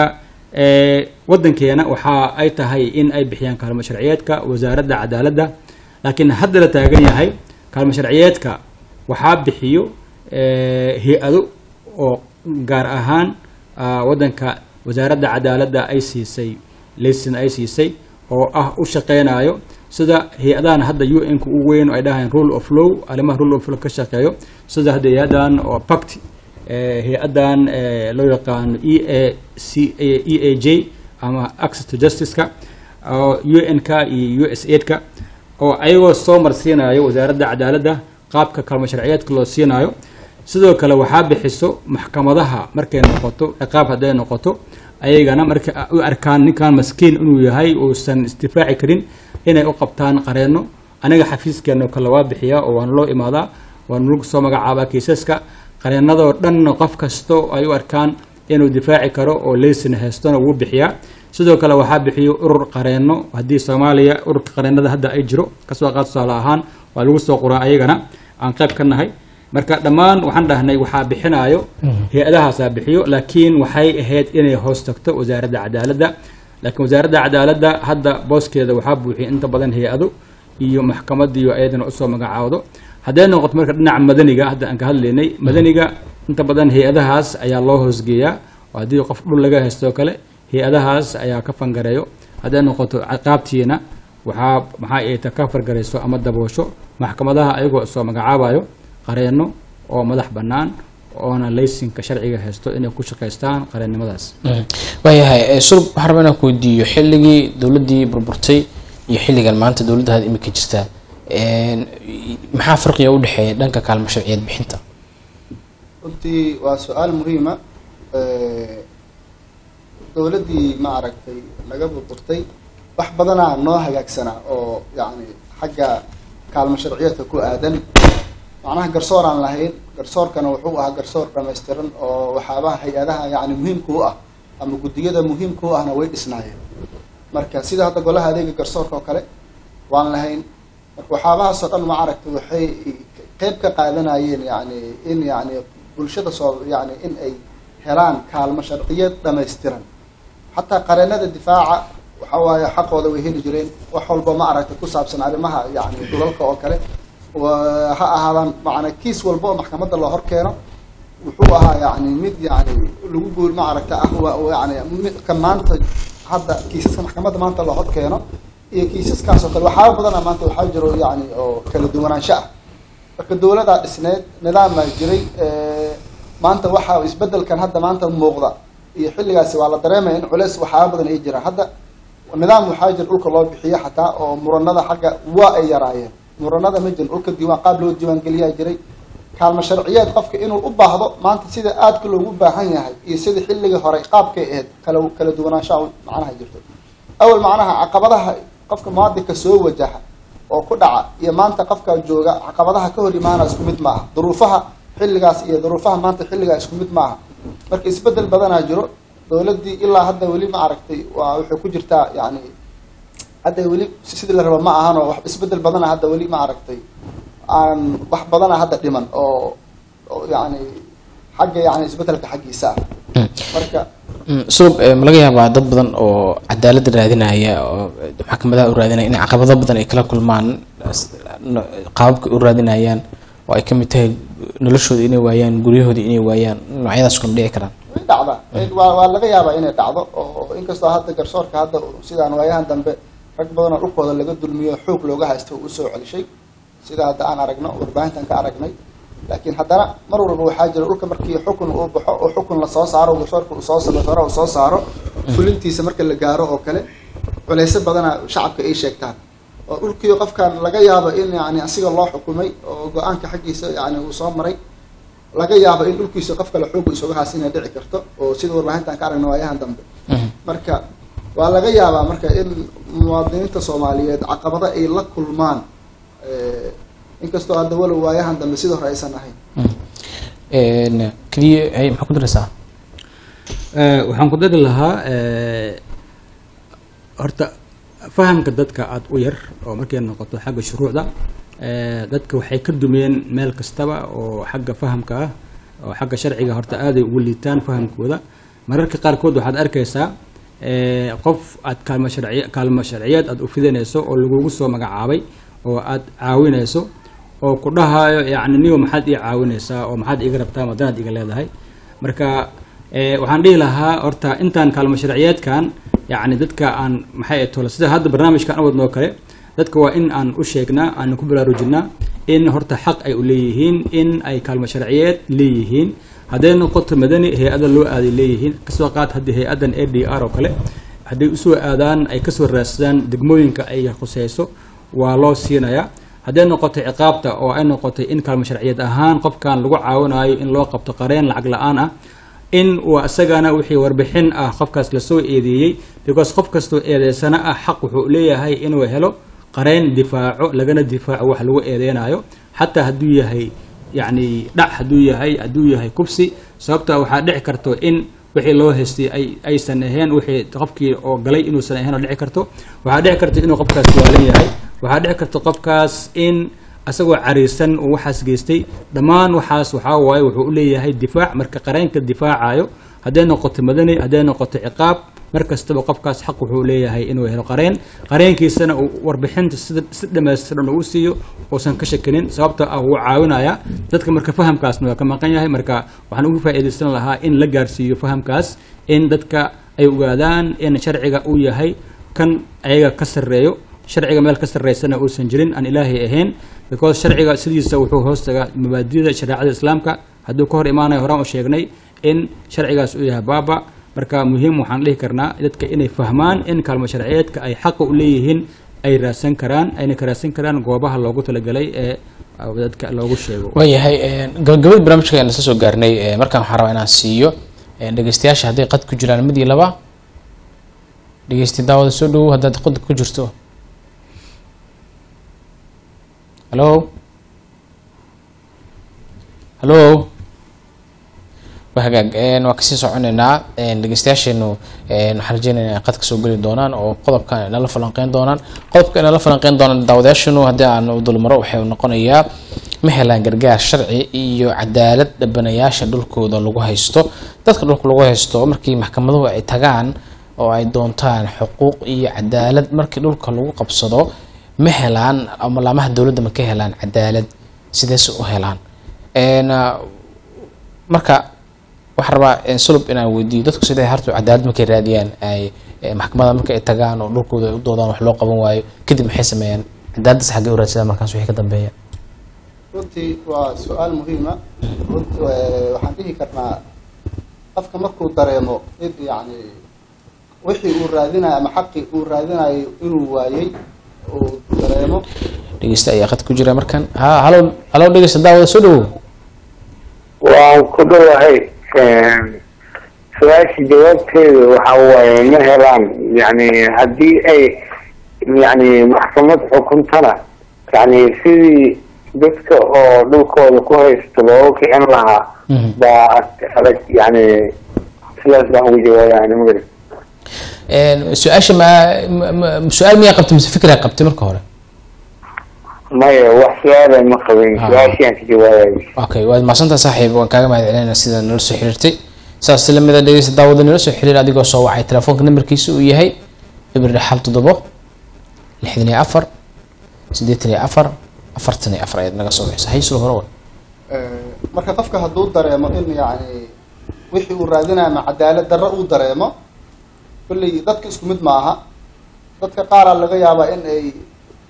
waddankeena waxa ay tahay in ay bixiyaan kaalmo sharciyeedka wasaaradda cadaaladda laakiin hadda la taagan yahay kaalmo sharciyeedka waxaa bixiyo hay-ado oo gaar ahaan waddanka wasaaradda cadaaladda ay siisay laysin ay siisay oo ah u shaqeynayo sida hay-adahan hadda u n-ka ugu weyn ay dhahayaan rule of law arrimaha rule of law ka shaqeeyo sida hadda hay-adan oo pact hay-adan loo yaqaano e a c e a j ama access to justice-ka oo u n-ka iyo u s aid-ka oo ayagoo soo marsiinayo wasaaradda cadaaladda qaabka kaalmo sharciyeedka loo siinayo sidoo kale waxaa bixiso maxkamadaha markay noqoto ciqaab hadday noqoto ayagana markay u arkaan ninkan maskiin inuu yahay uusan isdifaaci karin inay u qabtaan qareeno aniga xafiiskeena kale waa bixiyaa oo waan loo imaadaa waan lagu soo magacaabaa kiisaska qareenadoo dhan qof kasto ay u arkaan inuu difaaci karo oo laysin haystona wuu bixiyaa sidoo kale waxaa bixiyo urur qareeno haddii soomaaliya ururka qareenada hadda ay jiro kasoo qaad tusaale ahaan waa lagu soo qoraa ayagana aan qayb ka nahay marka dhammaan waxaan dhahnay waxaa bixinayo hay-adahaasaa bixiyo laakiin waxay ahayd inay hoos tagto wasaaradda cadaaladda laakiin wasaaradda cadaaladda hadda booskeeda waxaa buuxiyay inta badan hay-ado iyo maxkamadiyo ayadana usoo magacaawdo hadday noqoto marka dhinaca madaniga hadda aan ka hadlaynay madaniga inta badan hay-adahaas ayaa loo hoosgeeyaa oo haddii qof dhul laga haystoo kale hay-adahaas ayaa ka fangareeyo hadday noqoto ciqaabtiina waxaa maxaa ay ta ka fargarayso ama daboosho maxkamadaha ayagoo soo magacaabayo qareeno oo madax bannaan oona laysinka sharciga haysto inay ku shaqaystaan qareennimadaas waayahay sulub waxaan rabaa inaan ku weydiiyo xilligii dowladdii burburtay iyo xilligan maanta dowladda had imika jirta maxaa farqiga u dhexeeya dhanka kaalmo sharciyeed bixinta runtii waa su-aal muhiima dowladdii ma aragtay naga burburtay wax badanaa noo hagaagsanaa oo yacni xagga kaalmo sharciyeedka ku aadan macnaha garsoor aan lahayn garsoorkana wuxuu ahaa garsoor dhamaystiran oo waxyaabaha hay-adaha yacni muhiimka u ah ama guddiyada muhiimka u ahna way dhisnaayeen marka sida hadda golaha adeega garsoorka oo kale waan lahayn marka waxyaabahaasoo dhan ma aragtay waxay qeyb ka qaadanayeen yacni in yacni bulshada soo yacni in ay helaan kaalmo sharciyeed dhamaystiran xataa qareenada difaaca waxa waaye xaqooda way heli jireen wax walba ma aragtay ku saabsan arrimaha yacni dhulalka oo kale ha ahaadaan macnaa kiis walba oo maxkamadda loo hor keeno wuxuu ahaa yacni mid yacni lagu guul ma aragta ah yani midka maanta hadda kiisaska maxkamadda maanta loo hor keeno iyo kiisaskaas oo kale waxyaaba badana maanta waxaa jiro yacni oo kala duwanaansho ah marka dowladaa dhisneed nidaamaa jiray maanta waxaa isbedelkan hadda maanta muuqda iyo xilligaasi waa la dareemaya in culeys waxyaaba badan ay jiraan hadda nidaam waxaa jira dhulka loo bixiyo xataa oo muranada xagga waa ay yaraayeen muranada ma jirin dhulka diiwaan qaab loo diiwaangeliyaa jiray kaalmo sharciyeed qofka inuu u baahdo maanta sida aadka loogu baahan yahay iyo sida xilligii hore qaabkay ahayd kala kala duwanaanshaha macnaha jirto awal macnaha caqabadaha qofka muwaadinka soo wajaha oo ku dhaca iyo maanta qofka jooga caqabadaha ka hor imaana isku mid maaha duruufaha xilligaas iyo duruufaha maanta xilligaa isku mid maaha marka isbedel badanaa jiro dowladdii ilaa hadda weli ma aragtay waa waxay ku jirtaa yacni hadda weli sidii la rabo ma ahanoo wax isbedel badana hadda weli ma aragtay aan wax badana hadda dhiman oo yani xagga yani isbedelka xaggiisa ah marka sulub ma laga yaabaa dad badan oo cadaaladda raadinaya oo maxkamadaha u raadinaya in caqabado badan ay kala kulmaan qaababka u raadinayaan oo ay kamid tahay noloshooda inay waayaan guryahooda inay waayaan noocyadaas kuna dhici karaan way dhacda waa waa laga yaabaa inay dhacdo oo inkastoo hadda garsoorka hadda sidaan waayahan dambe rag badan oo dhulkooda laga dulmiyo xoog looga haysto uu soo celishay sida hadda aan aragno warbaahintan ka aragnay laakiin haddana mar walba waxaa jira dhulka markii xukun uu baxo oo xukun la soo saaro garsoorka uu soo saaro hore uu soo saaro fulintiisa marka la gaaro oo kale culeysyo badana shacabka ay sheegtaan oo dhulkii qofkan laga yaabo in yani asiga loo xukumay oo go-aanka xaggiisa yani uu soo maray laga yaabo in dhulkiisa qof kale xoog isuga haas inay dhici karto oo sida warbaahintan ka aragna waayahan dambe marka waa laga yaabaa marka in muwaadiniinta Soomaaliyeed caqabado ay la kulmaan inkastoo hadda walow waayahan dambe sidoo hore aysan ahayn een kaliya ay maxaa ku daraysaa ee waxaan ku dari lahaa ee horta fahamka dadka aad u yar oo markay noqoto xagga shuruucda ee dadka waxay ka dumeen meel kastaba oo xagga fahamka ah oo xagga sharciga horta aad ay ugu liitaan fahamkooda mararka qaar kood waxaad arkaysaa ee qof aad kaalmo sharciye kaalmo sharciyeed aad u fidanayso oo lagu soo magacaabay oo aad caawinayso oo ku dhahayo yaani niyo maxaad ii caawinaysaa oo maxaad iga rabtaa madanaad iga leedahay marka ee waxaan dhihi lahaa horta intaan kaalmo sharciyeedkan yaani dadka aan maxay tolo sida hadda barnaamijkan aan wadno kale dadka waa in aan u sheegnaa aan ku baraarujinaa in horta xaq ay u leeyihiin in ay kaalmo sharciyeed leeyihiin haday noqoto madani hay'ada loo aaday leeyihiin kasoo qaad hadii hay'adan A D R oo kale haday u soo aadaan ay ka soo raadsadaan degmooyinka ay khusayso waa loo siinayaa haday noqoto ciqaabta oo ay noqoto in kaalmo sharciyeed ahaan qofkan lagu caawinayo in loo qabto qareen lacag la'aan ah in uu asagana wixii warbixin ah qofkaas la soo eedeeyay because qof kasto eedeysana ah xaq wuxuu leeyahay inuu helo qareen difaaco lagana difaaco wax lagu eedeynayo hatta haduu yahay يعني دح haduu yahay haduu yahay kubsi sababta waxa dhici karto in wixii loo heystay ay aysan ahayn wixii qofkii oo galay inuu san ahayn oo dhici karto waxa dhici karto inuu qofkaas waalan yahay waxa dhici karto qofkaas in asagoo cariisan oo waxaas geystay dhamaan waxaas waxa waay wuxuu u leeyahay difaac marka qareenka difaacayo haday noqoto madani haday noqoto ciqaab markastaba qofkaas xaq wuxuu leeyahay inuu helo qareen qareenkiisana uu warbixinta si dhameystiran uu siiyo oo san ka shakinin sababta ah uu caawinaya dadka marka fahamkaasna waa ka maqan yahay marka waxaan ugu faa'iideysan lahaa in la gaarsiiyo fahamkaas in dadka ay ogaadaan in sharciga uu yahay kan ayaga ka sareeyo sharciga meel ka sareysana uu san jirin aan ilaahay ahayn because sharciga sidiisa wuxuu hoostaga mabaadi'da shariicada islaamka haduu ka hor imaanayo horaan u sheegnay in sharcigaas uu yahay baaba marka muhiim waxaan dhihi karnaa dadka inay fahmaan in kaalmo sharciyeedka ay xaq u leeyihiin ay raasan karaan ayna ka raasan karaan goobaha loogu talagalay ee dadka loogu sheego waayahay gabagabada barnaamijka aan soo gaarnay markaan waxaan rabaa inaan siiyo dhageystayaasha haday qad ku jiraan mid iyo laba dhageysti daawada soo dhow hadaad qad ku jirto hello hello وهاجاج إن وكسيس عنا إن لجستياش إنه إن حرجينا قد كسو قلي دونان أو قلب كان نلا فلانقين دونان قلب كان نلا فلانقين دونان داوداش إنه هدا عن وضل مروحي ونقنا إياه محلا جرجع شرعي إيو عدالة بنياش دول كود اللي هيستو تذكر دول كله هيستو مركي محكمة ذو تجان أو عدونتان حقوق إي عدالة مركي دول كله قبصدو محلان أو ملا مه دولة مكهلان عدالة سدس وهلان إن مركا waxaan rabaa sulub inaan weydiiyo dadku sidee hartu cadaalad markay raadiyaan ay maxkamadda markay tagaan oo dhulkooda u doodaan wax loo qaban waayo kadib maxay sameeyaan cadaaladda xagee u raadsadaan markaas wixii ka dambeeya runtii waa su'aal muhiim ah runtii waxaan dhihi karnaa qofka markuu dareemo in yani wixii uu raadinayo ama xaqii uu raadinayo inuu waayay uu dareemo dhegeysta ayaa qad ku jira markan ha halo halo dhegeysta daawada soo dhow waan ku dhawahay su-aasha jawaabteedu waxa waaye ma helaan yani haddii ay yani maxkamad xukuntana yani sidii dadka oo dhulkooda ku haysto looga kicin lahaa baa adag yani sidaas baan ugu jawaabaya magari su-aasha ma su-aal miyaa qabtay mise fikraa qabtay marka hore maya wax su-aala ma qabin su-aashaan ka jawaabay okay waad mahadsantahay saaxiib waan kaaga mahadcelinayna sida nala soo xiriirtay saas lamida dhegeysta daawada nala soo xiriir adigoo soo wacay telefoonka nambarkiisa uu yahay eber hal toddobo lixdan iyo afar siddeetan iyo afar afartan iyo afar ayaad naga soo bixisa hay soo hore marka qofka hadduu dareemo in yani wixii uu raadinayo ama cadaalad darro uu dareemo kulley dadka isku mid maaha dadka qaaraa laga yaabaa in ay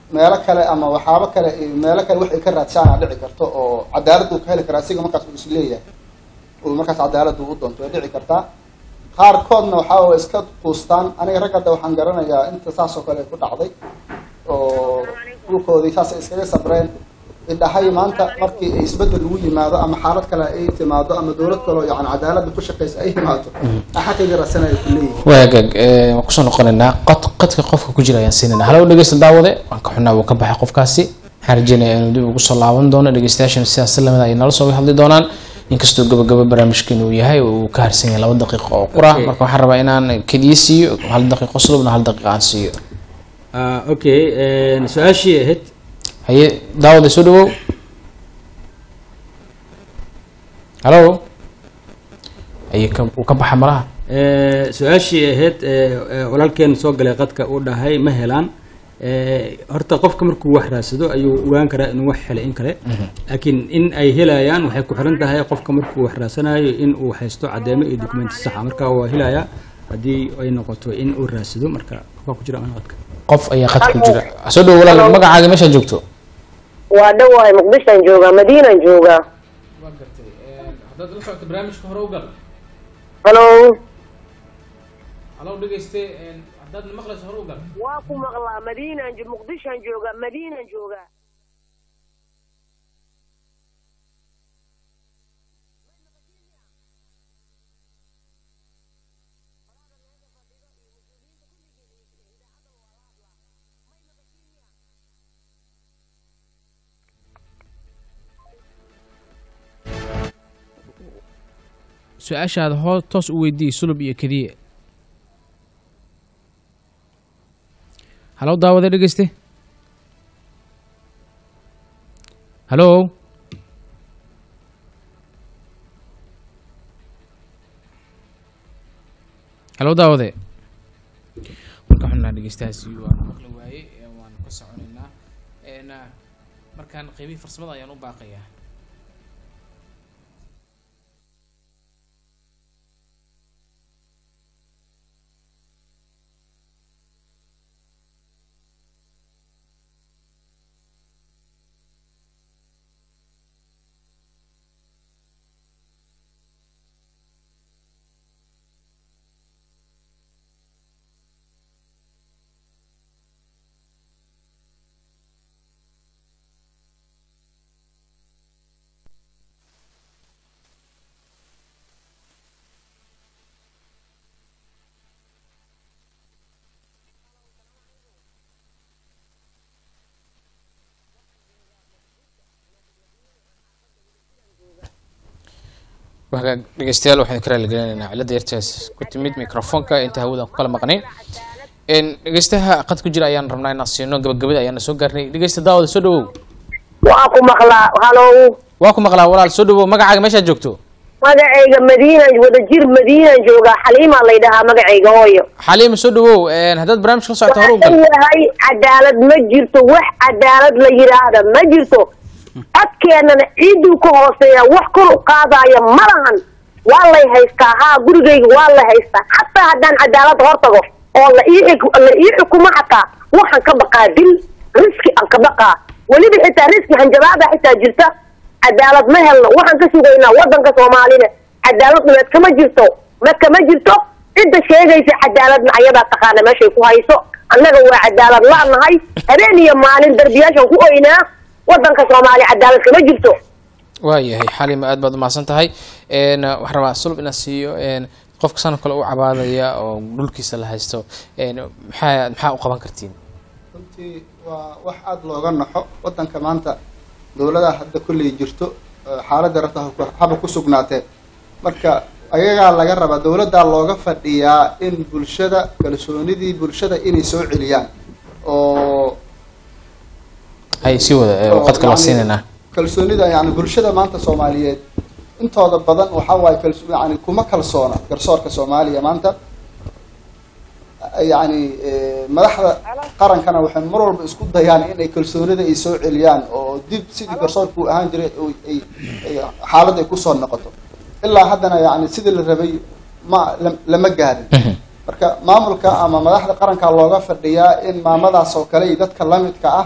meelo kale ama waxaaba kale meelo kale wax ay ka raadshaan dhici karto oo cadaalad uu ka heli karaa asiga markaas uu is leeyahay oo markaas cadaalad uu u doonto way dhici kartaa qaarkoodna waxaa way iska quustaan aniga rag hadda waxaan garanayaa inta saas oo kale ku dhacday oo dhulkoodii saas iskaga sabreen idhahay maanta markii ay isbedel ugu yimaado ama xaalad kale ay timaado ama dowlad kale oo yacni cadaaladda ku shaqeysa ay timaado axadkayga raadsanaya ku leeyihin waagaag waan kusoo noqonaynaa qad qadka qofka ku jira ayaan siinayna halow dhegeysta daawade waan ka xunaa wuu ka baxay qofkaasi waxaan rajeynaya inuu dib ugu soo laaban doono dhegeystayaashana sidaas si lamid ay nala soo hadli doonaan inkastoo gabagaba barnaamijkan uu yahay uu ka harsan yahay laba daqiiqo oo qura marka waxaan rabaa inaan keliya siiyo hal daqiiqo sulubna hal daqiiqo aan siiyo okay su-aashii ahayd haye daawada soo dhawow halo aye uu ka baxa malaha su-aashii ahayd walaalkeen soo galay qadka uu dhahay ma helaan horta qofka markuu wax raadsado ayuu ogaan karaa inuu wax helay in kale laakiin in ay helayaan waxay ku xiran tahay qofka markuu wax raadsanayo in uu haysto cadeymo iyo dokumenti saxa marka waa helayaa haddii ay noqoto in uu raadsado marka qofka ku jira ama qadka qof ayaa qadka ku jira soo dhawow walaal magacaaga meesha joogto waa dhawahay muqdishoan joogaa madiinaan joogaa waa gartay haddaad la socoto barnaamijka hore u gal halo halo dhegeyste haddaad maqlayso hore u gal waa ku maqlaa madiinaan muqdishoan joogaa madiinaan joogaa su-aashaada hoos toos u weydiiyey sulub iyo keliya halow daawade dhegeyste halo halow daawade marka xunaa dhegeystahaasi waanu maqli waaye waanu ka soconaynaa markaan qeybihii farsamada ayaan u baaqayaa وهاك دغستيال waxaan ka raaligelinaynaa cilada yartaas ku timid mikrofoonka inta hawada ku kala maqnayn in dhageystaha qad ku jira ayaan rabnaa inaan siino gabagabada ayaan soo gaarnay dhageysta daawada soo dhawow waa ku maqlaa halo waa ku maqlaa walaal soo dhawow magacaaga meesha joogto magacayga madiina wada jir madiina jooga xaliima la yiraahdaa magacayga hooyo xaliima soo dhawow een hadad barnaamij ka socoto hor u gal yahay cadaalad ma jirto wax cadaalad la yiraahdo ma jirto adkeenana ciiduu ku hooseeya wax kor u qaadaya malahan waa lay haystaa haa gurigayga waa la haystaa xataa haddaan cadaalad hortago oo la ii la ii xukumo xataa waxaan ka baqaa dil riski aan ka baqaa weliba xitaa riski hanjabaada xitaa jirta cadaalad ma helno waxaan ka sugaynaa wadanka Soomaalida cadaalad ma kama jirto ma kama jirto cidda sheegaysa cadaaladna ayadaa taqaana meeshay ku hayso annaga waa cadaalad la'nahay habeen iyo maalin darbiyaashan ku oynaa wadanka Soomaali cadaalad kama jirto waayahay xaliima aad baad u maasan tahay een wax rabaa sulb ina siiyo een qofka san kale u cabaadaya oo dhulkiisa la haysto een maxaa maxaa u qaban kartiin runtii waa wax aad looga naxo wadanka maanta dawladda hadda kulli jirto xaaladda rabta haba ku sugnaatee marka ayaga laga raba dawladda looga fadhiyaa in bulshada kalsoonidii bulshada inay soo celiyaan oo ay si wada qadka la siinayna kalsoonida yani bulshada maanta Soomaaliyeed intooda badan waxa way kalsoon yani kuma kalsoona garsoorka Soomaaliya maanta yani madaxda qarankana waxay mar walba isku dayaan in ay kalsoonida ay soo celiyaan oo dib sidii garsoorku ahaan jiray ay xaalad ay ku soo noqoto ilaa haddana yani sidii la rabay ma lama gaarin marka maamulka ama madaxda qaranka looga fadhiyaa in maamadaas oo kale dadka lamidka ah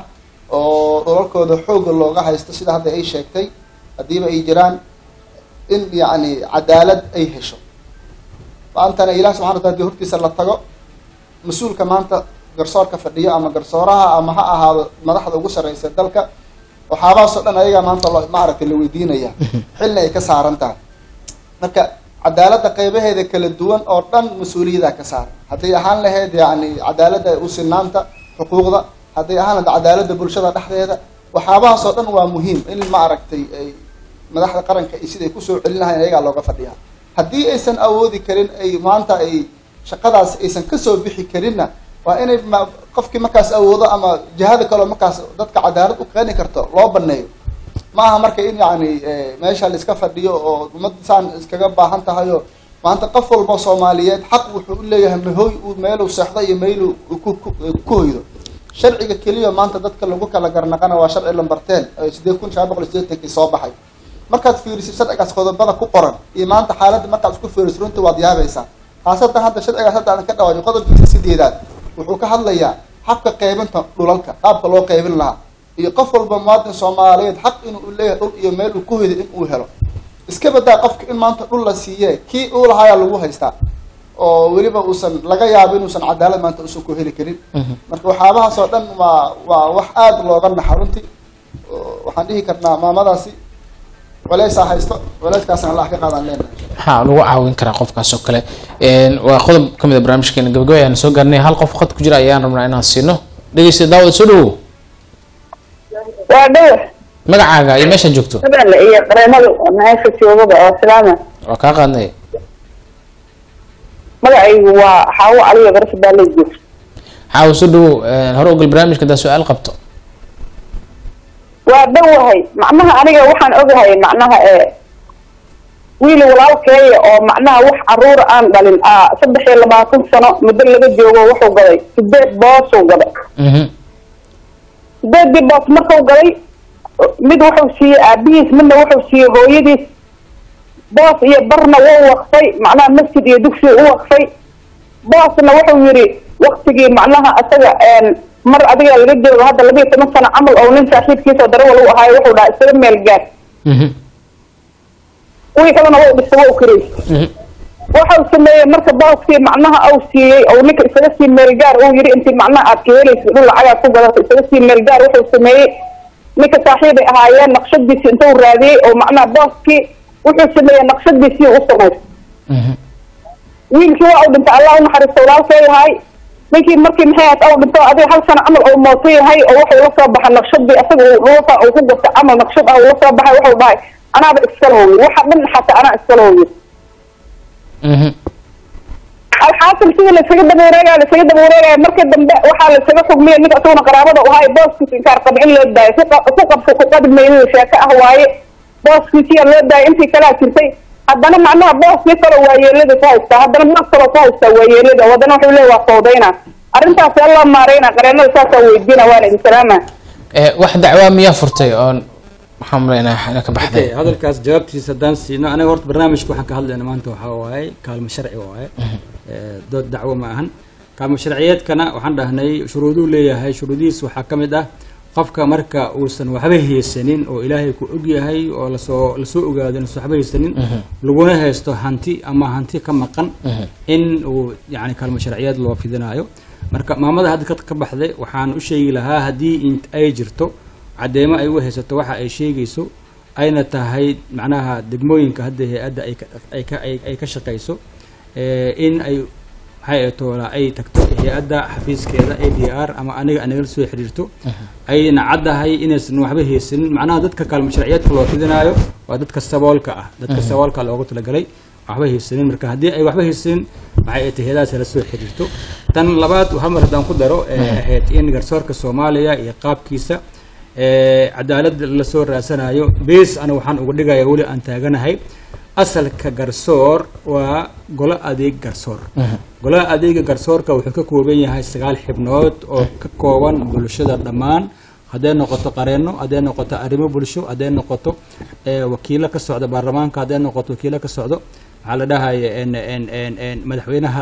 oo dhulalkooda xooga looga haysto sida hadda ay sheegtay haddiiba ay jiraan in yacni cadaalad ay hesho maantana ilaah subxana wataala hadii hortiisa la tago mas-uulka maanta garsoorka fadhiyo ama garsooraha ama ha ahaado madaxda ugu sarreysa dalka waxaabahaasoo dhan ayagaa maanta lo maaragtay la weydiinaya xilna ay ka saaran tahay marka cadaaladda qeybaheeda kala duwan oo dhan mas-uuliyada ka saaran hadday ahaan lahayd yacni cadaaladda u sinaanta xuquuqda hadday ahaan lahayd cadaaladda bulshada dhexdeeda waxaabahaasoo dhan waa muhiim in maaragtay ay madaxda qaranka iyo siday kusoo celin lahayn ayagaa looga fadhiyaa haddii aysan awoodi karin ay maanta ay shaqadaas aysan kasoo bixi karinna waa inay ma qofkii markaas awoodo ama jihada kaleo markaas dadka cadaalad u keeni karto loo baneeyo ma aha marka in yacni meesha la iska fadhiyo oo ummadda saan iskaga baahan tahayo maanta qof walba soomaaliyeed xaq wuxuu u leeyahay mahoy uu meeluu seexdo iyo meeluu ku ku hoydo sharciga keliya maanta dadka lagu kala garnaqana waa sharci lambarteen sideed kun shan boqol sideetankii soo baxay markaad fiirisid sharcigaas qodobada ku qoran iyo maanta xaaladda markaad isku fiirisid runtii waad yaabaysaa haasatan hadda sharcigaas hadda aan ka dhawaajin qodobkiisa sideedaad wuxuu ka hadlayaa habka qaybinta dhulalka qaabka loo qaybin lahaa iyo qof walba muwaadin soomaaliyeed xaq inuu leeyahay dhul iyo meel uu ku hoyday in uu helo iska badaa qofka in maanta dhul la siiye kii uu lahaayaa lagu haystaa oo weliba uusan laga yaabo inuusan cadaalad maanta uusan ku heli karin marka waxyaabahaas oo dhan waa waa wax aada looga naxa runtii waxaan dhihi karnaa maamadaasi waleysaa haysto waleyskaasna allah ka qaadaan leenahay ha lagu caawin karaa qofkaas oo kale waa qodob ka mid ah barnaamijkeena gabagabo ayaan soo gaarnay hal qof khad ku jira ayaan rabnaa inaan siino dhegeysta daawad soo dhawow waa dhawa magacaaga iyo meesha joogto habeenle iyo qareemada meesha joogaba oo salaama waa kaa qaadnay magacaygu waa xaawo caliyo garasha baalay joogto xaawo soo dhawow hore ogal barnaamijka hadaa su-aal qabto waa dhowahay macnaha aniga waxaan ogahay macnaha ee wiil walaalkeeya oo macnaha wax caruura aan dhalin ah saddex iyo labaatan sano muddo laga joogo wuxuu gaday sideed boosuu gaday sideedii boos markuu gaday mid wuxuu siiyey aabihiis midna wuxuu siiyey hooyadiis boos iyo barna wuu waqfay macnaha masjid iyo dugsi u waqfay boosna wuxuu yidhi waktigii macnaha asaga mar adiga laga joogo hadda laba iyo toban sano camal oo nin saaxiibkiisa darawal u ahaayo wuxuu dhahay isaga meel gaar kuwii kalena waa dhisa waa u karaysa waxau sameeyey marka booskii macnaha au siiyey oo ninka isaga sii meel gaar uu yidhi intii macnaha aad ka helaysa dhul lacagaad ku gadato isaga sii meel gaar wuxuu sameeyey ninka saaxiibay ahaayeen naqshadiisii intuu raadiyey oo macnaha booskii wuxuu sameeyey naqshadiisii u samaysa wiilkii waa u dhintay allah unaxariisto walaalkee yahay ninkii markii maxay ahayd au dhinto adiga hal sano camal oo mooto yahay oo wuxuu la soo baxay naqshadii asaga ruuxa uu ku gurtay camal naqshad ah uu la soo baxay wuxuu dhahay anaaba iskala hooyey waxa dhan xataa anaa iskala hooyey alxaasil sida laisaga daba wareegaya laisaga daba wareegaya markii dambe waxaa laisaga xugmiyay ninka isaguna qaraabada u ahay booskiisa inkaar qaba in loo daayo ku qabso ku qadmaynin sheeko ah waaye booskiisiyaa loo daayay intii kalaa jirtay haddana macnaha booskii kaloo waayeelada ku haystaa haddana boos kaloo ku haystaa waayeelada haddana wuxuu leeya waa fawdayna arrintaasi alloo maareyna qareenada saasaa weydiina waana idin salaama wax dacwaa miyaa furtay oon waxaan maleynaa ina ka baxday hadalkaas jawaabtiisa haddaan siino aniga horta barnaamijka waxaan ka hadlayna maanta waxaa waaye kaalmo sharci waaye dood dacwo ma ahan kaalmo sharciyeedkana waxaan dhahnay shuruuduu leeyahay shuruudihiis waxaa ka mid ah qofka marka uusan waxba haysanin oo ilaahay ku og yahay oo lasoo lasoo ogaado inuusan waxba haysanin laguna haysto hanti ama hanti ka maqan in uu yani kaalmo sharciyeed loo fidinayo marka maamada hadda ka baxday waxaan u sheegi lahaa haddii ay jirto cadeymo ay u haysato waxa ay sheegayso ayna tahay macnaha degmooyinka hadda hay-adda ay ka ay ka ay ka shaqayso in ay maxay toola ay tagto hay-adda xafiiskeeda A D R ama aniga aniga soo xiriirto ayna caddahay inaysan waxba haysanin macnaha dadka kaalmo sharciyeedka loo fidinayo waa dadka saboolka ah dadka saboolka loogu talagalay waxba haysanin marka haddii ay waxba haysanin maxay tahay hay-adahaas la soo xiriirto tan labaad waxaa mar haddaan ku daro ahayd in garsoorka Soomaaliya iyo qaabkiisa cadaalad la soo raasanayo bees ana waxaan uga dhigayaa wali aan taaganahay asalka garsoor waa golo adeeg garsoor golaha adeega garsoorka wuxuu ka kooban yahay sagaal xibnood oo ka kooban bulshada dhammaan hadday noqoto qareeno hadday noqoto arrimo bulsho hadday noqoto wakiilo ka socda baarlamaanka hadday noqoto wakiilo ka socdo waxaa la dhahay madaxweynaha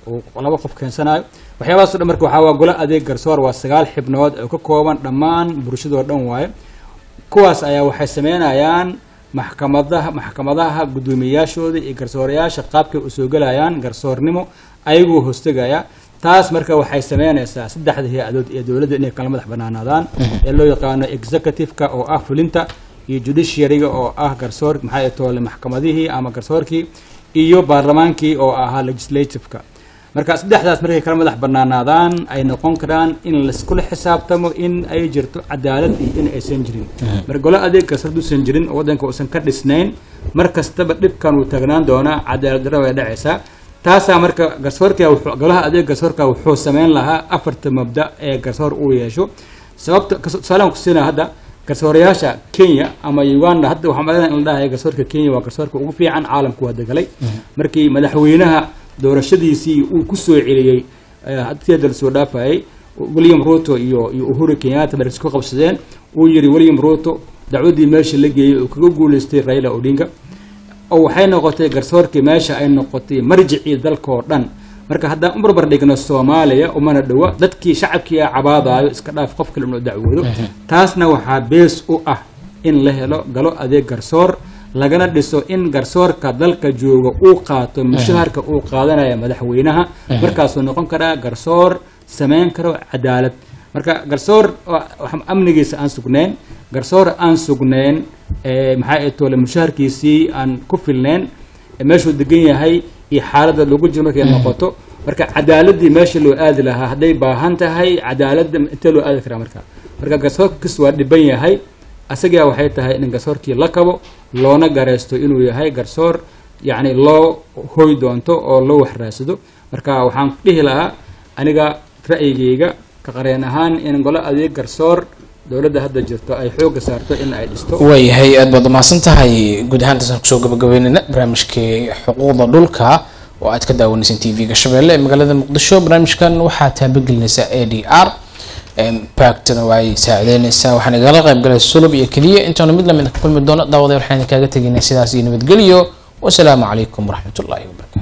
oo laba qof keensanayo waxyaabahaas oo dhan marka waxaa waa golo adeeg garsoor waa sagaal xibnood oo ka kooban dhammaan bulshadoo dhan waaye kuwaas ayaa waxay sameynayaan maxkamadaha maxkamadaha guddoomiyayaashooda iyo garsoorayaasha qaabkay u soo galayaan garsoornimo ayagoo hoostagaya taas marka waxay sameynaysaa saddexda hay-adood ee dowladda inay kala madax banaanaadaan ee loo yaqaano executive-ka oo ah fulinta iyo judiciary-ga oo ah garsoor maxay toole maxkamadihii ama garsoorkii iyo baarlamaankii oo ahaa legislative-ka marka saddexdaas markay kala madax banaanaadaan ay noqon karaan in laiskula xisaabtamo in ay jirto cadaalad iyo in aysan jirin mar golo adeeg garsoor duusan jirin oo waddanka uusan ka dhisnayn mar kastaba dhibkan uu taagnaan doonaa cadaalad darro way dhacaysaa taasaa marka garsoorka wuxuu golaha adeeg garsoorka wuxuu sameyn lahaa afarta mabda ee garsoor uu yeesho sababta tusaale ku siinaa hadda garsoorayaasha Kenya ama Uganda hadda waxaan maleeyaa in la dhahayo garsoorka Kenya waa garsoorka ugu fiican caalamku wada galay markii madaxweynaha doorashadiisii uu ku soo celiyay hadii dal soo dhaafay William Ruto iyo iyo Uhuru Kenyatta mar isku qabsadeen uu yiri William Ruto dacwadii meesha la geeyay oo kaga guuleystay Raila Odinga oo waxay noqotay garsoorkii meesha ay noqotay marjicii dalka oo dhan marka hadda u barbar dhigno Soomaaliya oo mana dhawa dadkii shacabkii cabaadayo iska dhaaf qof kale inuu dacwado taasna waxaa bees u ah in la helo galo adeeg garsoor lagana dhiso in garsoorka dalka jooga uu qaato mushaharka uu qaadanayo madaxweynaha markaas uu noqon karaa garsoor sameyn karo cadaalad marka garsoor amnigiisa aan sugnayn garsoor aan sugnayn ee maxay toole mushaharkiisii aan ku filnayn meeshuu degan yahay iyo xaaladda lagu jiro markay noqoto marka cadaaladii meesha loo aadi lahaa hadday baahan tahay cadaaladda inta loo aadi karaa marka marka garsoorkiis waa dhiban yahay asagaa waxay tahay in garsoorkii la kabo loona gareysto inuu yahay garsoor yacni loo hoy doonto oo loo waxraasado marka waxaan dhihi lahaa aniga ra'yigayga ka qareen ahaan in golo adeeg garsoor dowladda hadda jirto ay xoog saarto in ay dhisto way hay-ad baad mahadsan tahay guud ahaan taasaan kusoo gabagabeynayna barnaamijkii xuquuqda dhulka oo aad ka daawanaysan t v-ga Shabeelle ee magaalada Muqdisho barnaamijkan waxaa taabagelinaysa A D R impactna way saacideynaysaa waxaan igala qayb galay sulub iyo kaliya intaanu mid lamid ka kulmi doono daawadayaal waxaan kaaga tegaynaa sidaas iyo nabadgelyo wassalaamu calaykum waraxmatullaahi wabarakatuh